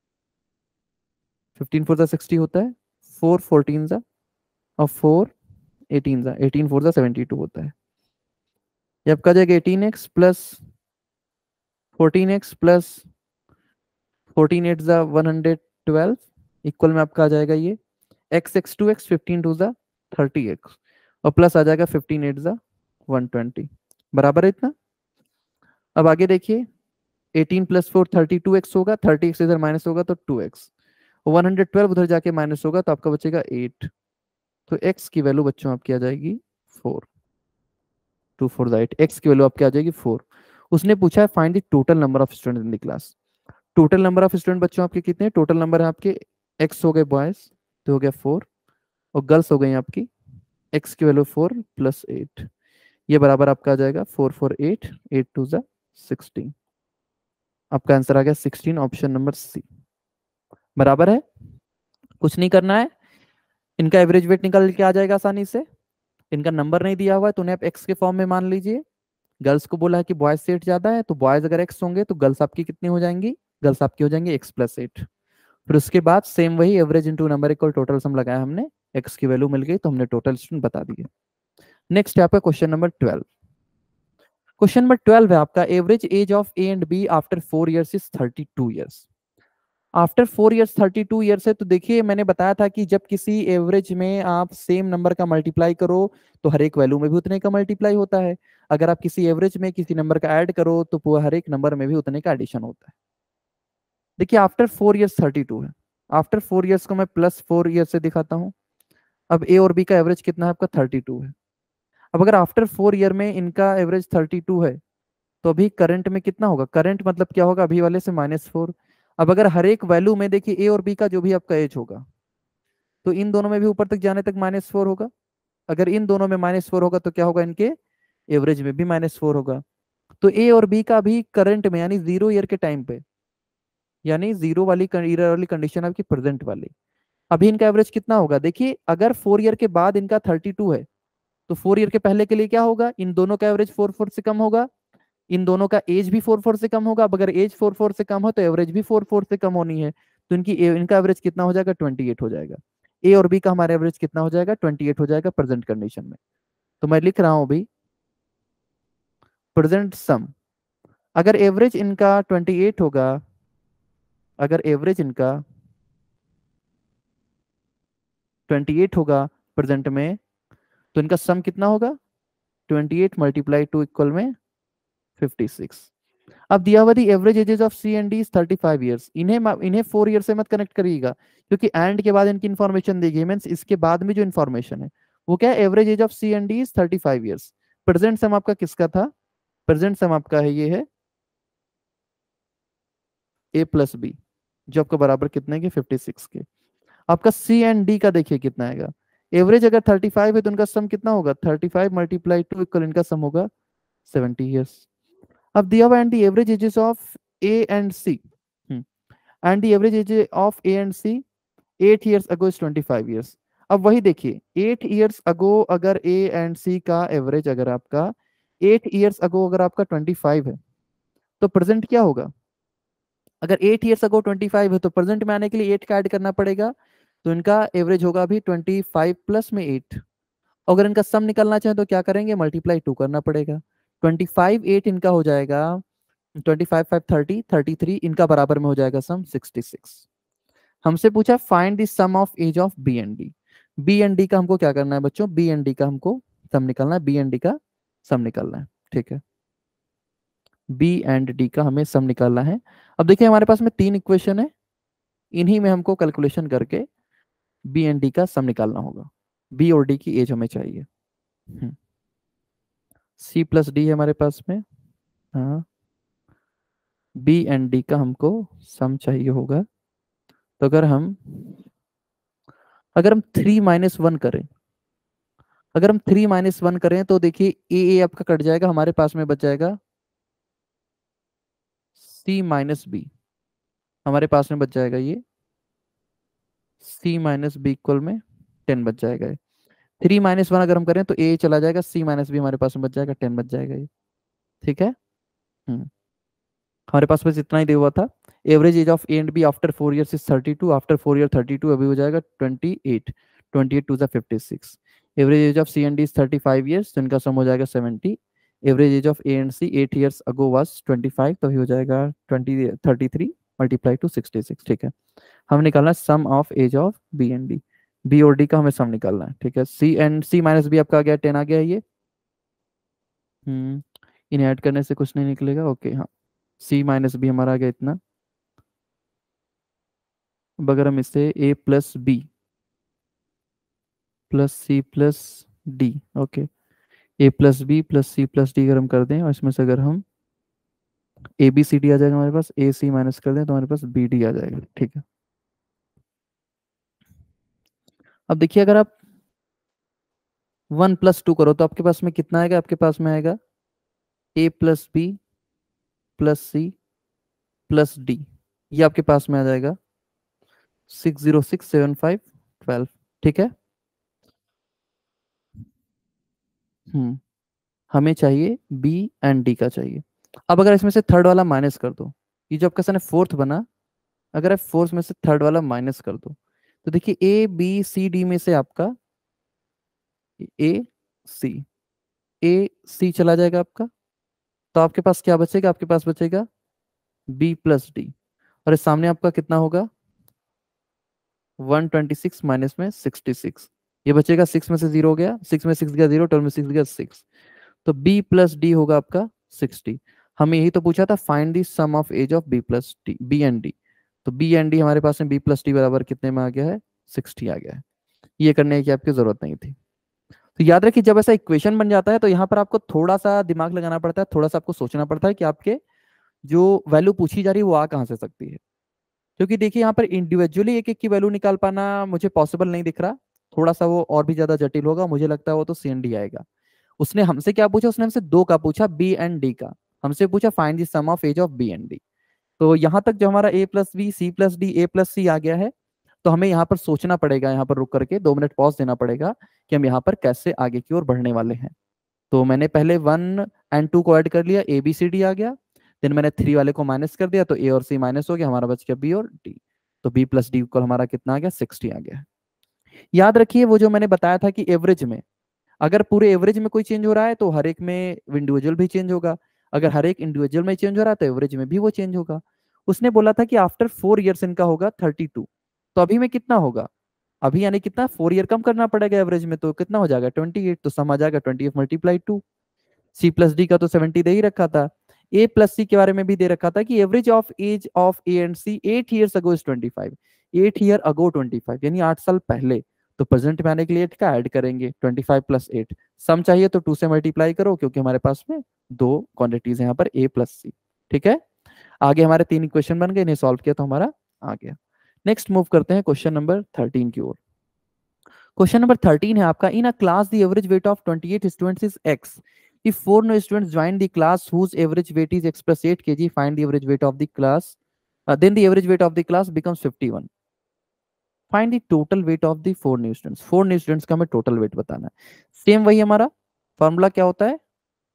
फिफ्टीन फोर जा सिक्सटी होता है, फोर फोर्टीन जा, और फोर एटीन जा, एटीन फोर जा सेवेंटी टू होता है। ये आपका आ जाएगा eighteen X plus fourteen X plus fourteen eight जा वन हंड्रेड ट्वेल्व, इक्वल में आपका आ जाएगा ये X X two X, fifteen two जा थर्टी एक्स, और प्लस आ जाएगा फिफ्टीन एट जा वन ट्वेंटी, बराबर है इतना। अब आगे देखिए, eighteen plus four thirty two X होगा, थर्टी एक्स इधर माइनस होगा तो two X, one hundred twelve उधर जाके माइनस होगा तो आपका बचेगा एट, तो x की वैल्यू बच्चों आपकी आ जाएगी four. Two four eight, X की वैल्यू आपकी आ जाएगी फोर। उसने पूछा है find the total number of student in the class. Total number of student बच्चों आपके कितने, टोटल नंबर है आपके x हो गए बॉयज तो हो गया फोर, और गर्ल्स हो गई आपकी x की वैल्यू फोर प्लस एट, ये बराबर आपका आ जाएगा four four eight, eight two जा सिक्सटीन। आपका आंसर आ गया सिक्सटीन, ऑप्शन नंबर सी बराबर है। कुछ नहीं करना है, इनका एवरेज वेट निकल के आ जाएगा आसानी से। इनका नंबर नहीं दिया हुआ है तो उन्हें आप एक्स के फॉर्म में मान लीजिए। गर्ल्स को बोला है कि बॉयज से एट ज्यादा है, तो बॉयज अगर एक्स होंगे तो गर्ल्स आपकी कितनी हो जाएंगी, गर्ल्स आपकी हो जाएंगी एक्स प्लस एट। फिर उसके बाद सेम वही average into number equal total sum लगाया हमने, एक्स की वैल्यू मिल गई तो हमने टोटल स्टूडेंट बता दिए। नेक्स्ट है आपका question number twelve. Question number twelve है आपका, average age of A and B after four years is thirty two years. After four years thirty two years है, तो देखिए मैंने बताया था कि जब किसी एवरेज में आप सेम नंबर का मल्टीप्लाई करो तो हर एक वैल्यू में भी उतने का मल्टीप्लाई होता है। अगर आप किसी एवरेज में किसी नंबर का ऐड करो तो हर एक नंबर में भी उतने का एडिशन होता है। देखिए after four years thirty two है, आफ्टर फोर ईयर्स को मैं प्लस फोर ईयर्स से दिखाता हूँ। अब ए और बी का एवरेज कितना है आपका, थर्टी टू है। अब अगर आफ्टर फोर ईयर में इनका एवरेज थर्टी टू है तो अभी करंट में कितना होगा, करंट मतलब क्या होगा, अभी वाले से माइनस फोर। अब अगर हर एक वैल्यू में देखिए ए और बी का जो भी आपका एज होगा तो इन दोनों में भी ऊपर तक जाने तक माइनस फोर होगा। अगर इन दोनों में माइनस फोर होगा तो क्या होगा, इनके एवरेज में भी माइनस फोर होगा। तो ए और बी का भी करंट में यानी जीरो ईयर के टाइम पे, यानी जीरो वाली ईयर वाली कंडीशन आपकी प्रेजेंट वाली, अभी इनका एवरेज कितना होगा। देखिए अगर फोर ईयर के बाद इनका थर्टी टू है तो फोर ईयर के पहले के लिए क्या होगा, इन दोनों का एवरेज फोर फोर से कम होगा, इन दोनों का एज भी फोर फोर से कम होगा। अब अगर एज फोर फोर से कम हो तो एवरेज भी फोर फोर से कम होनी है, तो इनकी इनका एवरेज कितना हो जाएगा, ट्वेंटी एट हो जाएगा। ए और बी का हमारा एवरेज कितना हो जाएगा, ट्वेंटी एट हो जाएगा प्रेजेंट कंडीशन में। तो मैं लिख रहा हूं अभी प्रेजेंट सम, अगर एवरेज इनका ट्वेंटी एट होगा, अगर एवरेज इनका ट्वेंटी एट होगा प्रेजेंट में, तो इनका सम कितना होगा, twenty eight multiply two equal में फिफ्टी सिक्स। अब दिया हुआ the average ages of C and D is thirty five years, इन्हें इन्हें फोर ईयर से मत कनेक्ट करिएगा, क्योंकि एंड के बाद इनकी इन्फॉर्मेशन दी गई, मींस इसके बाद में जो इन्फॉर्मेशन है वो क्या है, average age of C and D is thirty five years. Present sum आपका किसका था, प्रेजेंट सम आपका है ये है ए प्लस बी, जो आपका बराबर कितने के, फिफ्टी सिक्स के। आपका सी एंड डी का देखिए कितना आएगा, एवरेज अगर थर्टी फाइव है तो इनका सम कितना होगा, thirty five multiply two equal इनका सम होगा सेवेंटी ईयर्स। अब दिया हुआ and the average ages of A and C, and the average age of A and C eight years ago is twenty five years. अब वही देखिए, eight years अगो अगर ए and सी का एवरेज अगर आपका एट ईयर्स अगो अगर आपका ट्वेंटी फाइव है, तो प्रेजेंट क्या होगा? अगर eight years ago twenty five है तो प्रेजेंट में आने के लिए एट का ऐड करना पड़ेगा, तो इनका एवरेज होगा अभी ट्वेंटी फाइव प्लस में एट। अगर इनका सम निकालना चाहें तो क्या करेंगे, मल्टीप्लाई टू करना पड़ेगा। ट्वेंटी फाइव एट इनका हो जाएगा twenty five five thirty, thirty three इनका बराबर में हो जाएगा सम सिक्सटी सिक्स। हमसे पूछा find the sum of age of B and D. B and D का हमको क्या करना है बच्चों, बी एंड डी का हमको सम निकालना है, बी एंड डी का सम निकालना है। ठीक है, बी एंड डी का हमें सम निकालना है। अब देखिए हमारे पास में तीन इक्वेशन है, इन्हीं में हमको कैलकुलेशन करके बी एंड डी का सम निकालना होगा। बी और डी की एज हमें चाहिए। सी प्लस डी है हमारे पास में, हाँ, बी एंड डी का हमको सम चाहिए होगा। तो अगर हम अगर हम थ्री माइनस वन करें अगर हम थ्री माइनस वन करें तो देखिए ए ए आपका कट जाएगा, हमारे पास में बच जाएगा सी माइनस बी, हमारे पास में बच जाएगा ये सी माइनस बी इक्वल में टेन बच जाएगा। थ्री माइनस वन अगर हम करें तो ए चला जाएगा, सी माइनस बी हमारे पास में बच जाएगा, टेन बच जाएगा ये। ठीक है, हम्म हमारे पास बस इतना ही दिया हुआ था। Average age of A and B after four years is thirty two, after four year thirty two, अभी हो जाएगा twenty eight, twenty eight two जा fifty six. Average age of C and D is thirty five years, तो इनका sum हो जाएगा seventy. Average age of A and C eight years ago was twenty five, तो अभी हो जाएगा twenty thirty three multiply two sixty six. ठीक है, हमें निकालना है sum of age of B and D, B और डी का हमें सम निकालना है। ठीक है, C and C minus B आपका आ गया टेन आ गया ये, हम्म इन्हें ऐड करने से कुछ नहीं निकलेगा। ओके, हाँ, सी माइनस बी हमारा आ गया इतना। अब अगर हम इसे A plus B plus C plus D, okay, A plus B plus C plus D अगर हम कर दें, और इसमें से अगर हम ए बी सी डी आ जाएगा हमारे पास, ए सी माइनस कर दें तो हमारे पास बी डी आ जाएगा। ठीक है, अब देखिए अगर आप वन प्लस टू करो तो आपके पास में कितना आएगा, आपके पास में आएगा A plus B plus C plus D, ये आपके पास में आ जाएगा six zero six seven five twelve. ठीक है, हम्म हमें चाहिए बी एंड डी का चाहिए। अब अगर इसमें से थर्ड वाला माइनस कर दो, ये जो आपका सन फोर्थ बना, अगर आप फोर्थ में से थर्ड वाला माइनस कर दो तो देखिए ए बी सी डी में से आपका ए सी ए सी चला जाएगा आपका, तो आपके पास क्या बचेगा, आपके पास बचेगा बी प्लस डी, और इस सामने आपका कितना होगा वन ट्वेंटी सिक्स माइनस में सिक्सटी सिक्स, ये बचेगा सिक्स में से जीरो हो गया, सिक्स में सिक्स गया जीरो, ट्वेल्व में सिक्स गया सिक्स, तो b प्लस डी होगा आपका सिक्सटी। हमें यही तो पूछा था find the sum of age of b plus D, B and D. तो b एंड डी हमारे पास में b प्लस डी बराबर कितने में आ गया है, सिक्सटी आ गया है। ये करने की आपकी जरूरत नहीं थी। तो याद रखिए जब ऐसा इक्वेशन बन जाता है तो यहाँ पर आपको थोड़ा सा दिमाग लगाना पड़ता है, थोड़ा सा आपको सोचना पड़ता है कि आपके जो वैल्यू पूछी जा रही है वो आ कहाँ से सकती है, क्योंकि देखिए यहाँ पर इंडिविजुअली एक एक की वैल्यू निकाल पाना मुझे पॉसिबल नहीं दिख रहा, थोड़ा सा वो और भी ज्यादा जटिल होगा, मुझे लगता है वो तो सी एन डी आएगा। उसने हमसे क्या पूछा, उसने हमसे दो का पूछा, बी एंड डी का, हमसे पूछा find the sum of age of B and D. तो यहाँ तक जो हमारा A plus B C plus D A plus C आ गया है, तो हमें यहाँ पर सोचना पड़ेगा, यहाँ पर रुक करके दो मिनट पॉज देना पड़ेगा कि हम यहाँ पर कैसे आगे की ओर बढ़ने वाले हैं। तो मैंने पहले वन एंड टू को ऐड कर लिया, ए बी सी डी आ गया, देन मैंने थ्री वाले को माइनस कर दिया तो ए और सी माइनस हो गया, हमारा बच गया बी और डी। तो बी प्लस डी इक्वल हमारा कितना आ गया, सिक्सटी आ गया। याद रखिए वो जो मैंने बताया था कि एवरेज में, अगर पूरे एवरेज में कोई चेंज हो रहा है तो हर एक में इंडिविजुअल भी चेंज होगा, अगर हर एक इंडिविजुअल में चेंज हो रहा है तो एवरेज में भी वो चेंज होगा। उसने बोला था कि आफ्टर फोर ईयर्स इनका होगा थर्टी टू, तो अभी में कितना होगा, अभी यानी कितना फोर ईयर कम करना पड़ेगा एवरेज में, तो कितना हो जाएगा ट्वेंटी एट, तो सम आ जाएगा twenty eight multiply two. C plus D का तो सेवेंटी दे ही रखा था, ए प्लस सी के बारे में भी दे रखा था कि average of age of A and C eight years ago is twenty five, eight year ago twenty five यानी आठ साल पहले, तो प्रेजेंट में आने के लिए एट का ऐड करेंगे, twenty five plus eight, sum चाहिए तो टू से मल्टीप्लाई करो क्योंकि हमारे पास में दो क्वांटिटीज है यहाँ पर ए प्लस सी। ठीक है, आगे हमारे तीन इक्वेशन बन गए, इन्हें सॉल्व किया तो हमारा आ गया। नेक्स्ट मूव करते हैं क्वेश्चन नंबर थर्टीन की ओर। क्वेश्चन नंबर थर्टीन है आपका, in a class the average weight of twenty eight students is x, if four new students join the class whose average weight is x plus eight kilograms, find the average weight of the class, uh, then the average weight of the class becomes fifty-one. Find the total weight of the four new students. Four new students का हमें total weight बताना है। Same वही हमारा formula क्या होता है,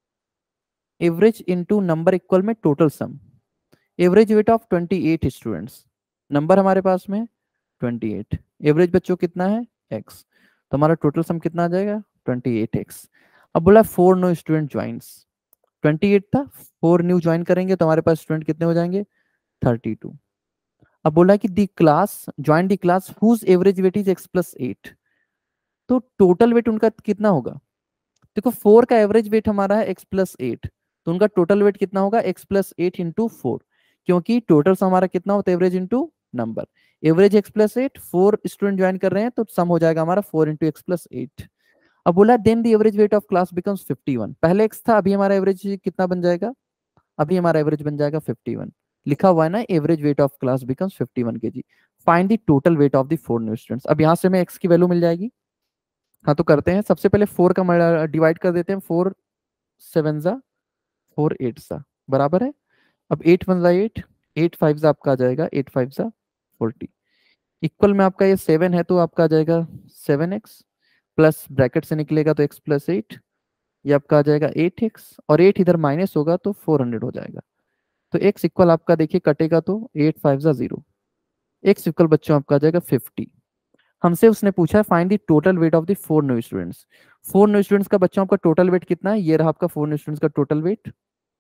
average into number equal में total sum. Average weight of twenty eight students, number हमारे पास में ट्वेंटी एट, एवरेज बच्चों कितना है x, तो हमारा टोटल सम कितना आ जाएगा ट्वेंटी एट एक्स। अब बोला four new student joins, twenty eight था, फोर न्यू ज्वाइन करेंगे तो हमारे पास स्टूडेंट कितने हो जाएंगे थर्टी टू। अब बोला कि the class join the class whose average weight is x plus eight, तो टोटल वेट उनका कितना होगा, देखो फोर का एवरेज वेट हमारा है एक्स प्लस एट, तो उनका टोटल वेट कितना होगा x plus eight into four, क्योंकि टोटल हमारा कितना होता है average into number, average x plus eight, four student join कर रहे हैं तो सम हो जाएगा हमारा four into x plus eight. अब बोला then the average weight of class becomes fifty one, पहले एक्स था अभी हमारा एवरेज कितना बन जाएगा, अभी हमारा एवरेज बन जाएगा फिफ्टी वन, लिखा हुआ है ना average weight of class becomes fifty one kg. Find the total weight of the four new students. अब यहाँ से हमें एक्स की वैल्यू मिल जाएगी। हाँ तो करते हैं, सबसे पहले फोर का डिवाइड कर देते हैं, फोर सेवन जा फोर एट सा बराबर है, अब एट वन जा एट, एट फाइव जा आपका आ जाएगा एट फाइव जा फोर्टी, इक्वल में आपका ये सेवन है तो आपका आ जाएगा सेवन एक्स, प्लस ब्रैकेट से निकलेगा तो एक्स प्लस एट, ये आपका आ जाएगा एट एक्स, और एट इधर माइनस होगा तो फोर हंड्रेड हो जाएगा, तो एक्स इक्वल आपका देखिए कटेगा तो एट फाइव जा जीरो, एक्स इक्वल बच्चों आपका आ जाएगा फिफ्टी। हमसे उसने पूछा find the total weight of the four new students. Four new students का बच्चों आपका टोटल वेट कितना है, ये रहा आपका फोर न्यू स्टूडेंट्स का total weight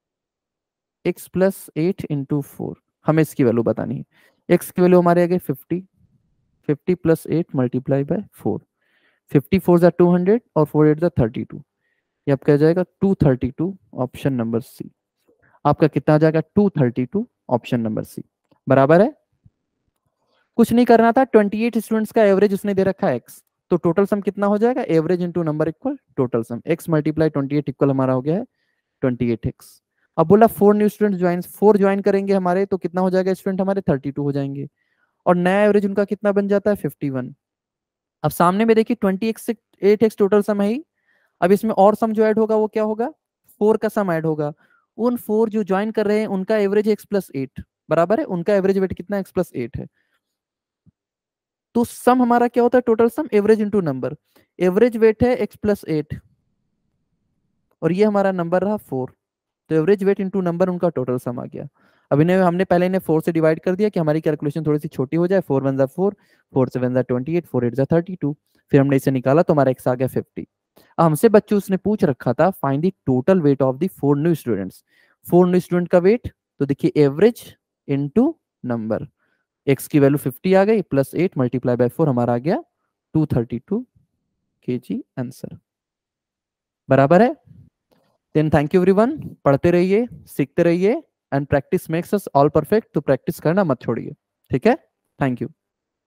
x plus eight into four, हमें इसकी वैल्यू बतानी है। एक्स की वैल्यू हमारे आगे fifty, fifty plus eight multiply by four, fifty four जा टू हंड्रेड और फोर एट जा थर्टी टू, ये आपका आ जाएगा two thirty two, option number C. आपका कितना आ जाएगा two thirty two, option number C बराबर है। कुछ नहीं करना था, ट्वेंटी एट स्टूडेंट्स का एवरेज उसने दे रखा है x, तो टोटल सम कितना हो जाएगा average into number equal total sum, x multiply twenty eight equal हमारा हो गया है ट्वेंटी एट एक्स। अब बोला four new student join, four join करेंगे हमारे तो कितना हो जाएगा स्टूडेंट हमारे थर्टी टू हो जाएंगे, और नया एवरेज उनका कितना बन जाता है फिफ्टी वन। अब सामने में देखिए ट्वेंटी एक्स से एट एक्स टोटल सम है ही, अब इसमें और सम जो ऐड होगा वो क्या होगा, फोर का सम ऐड होगा, उन फोर जो ज्वाइन कर रहे हैं उनका एवरेज एक्स प्लस एट बराबर है, उनका एवरेज वेट कितना एक्स प्लस एट है, तो सम हमारा क्या होता है total sum average into number, average weight है एक्स प्लस एट और ये हमारा नंबर रहा फोर, तो एवरेज वेट इंटू नंबर उनका टोटल सम आ गया। अब इन्हें हमने पहले इन्हें फोर से डिवाइड कर दिया कि हमारी कैलकुलेशन थोड़ी सी छोटी हो जाए, फोर वन जा फोर, फोर सेवन जा ट्वेंटी एट, फोर एट जा थर्टी टू, फिर हमने इसे निकाला तो हमारा एक्स आ गया फिफ्टी। अब हमसे बच्चों उसने पूछ रखा था find the total weight of the four new students, four new student का वेट, तो देखिए एवरेज इंटू नंबर, एक्स की वैल्यू फिफ्टी आ गई, plus eight multiply by four हमारा आ गया two thirty two kg answer बराबर है। देन थैंक यू एवरीवन, पढ़ते रहिए सीखते रहिए, and practice makes us all perfect, तो प्रैक्टिस करना मत छोड़िए, ठीक है, थैंक यू।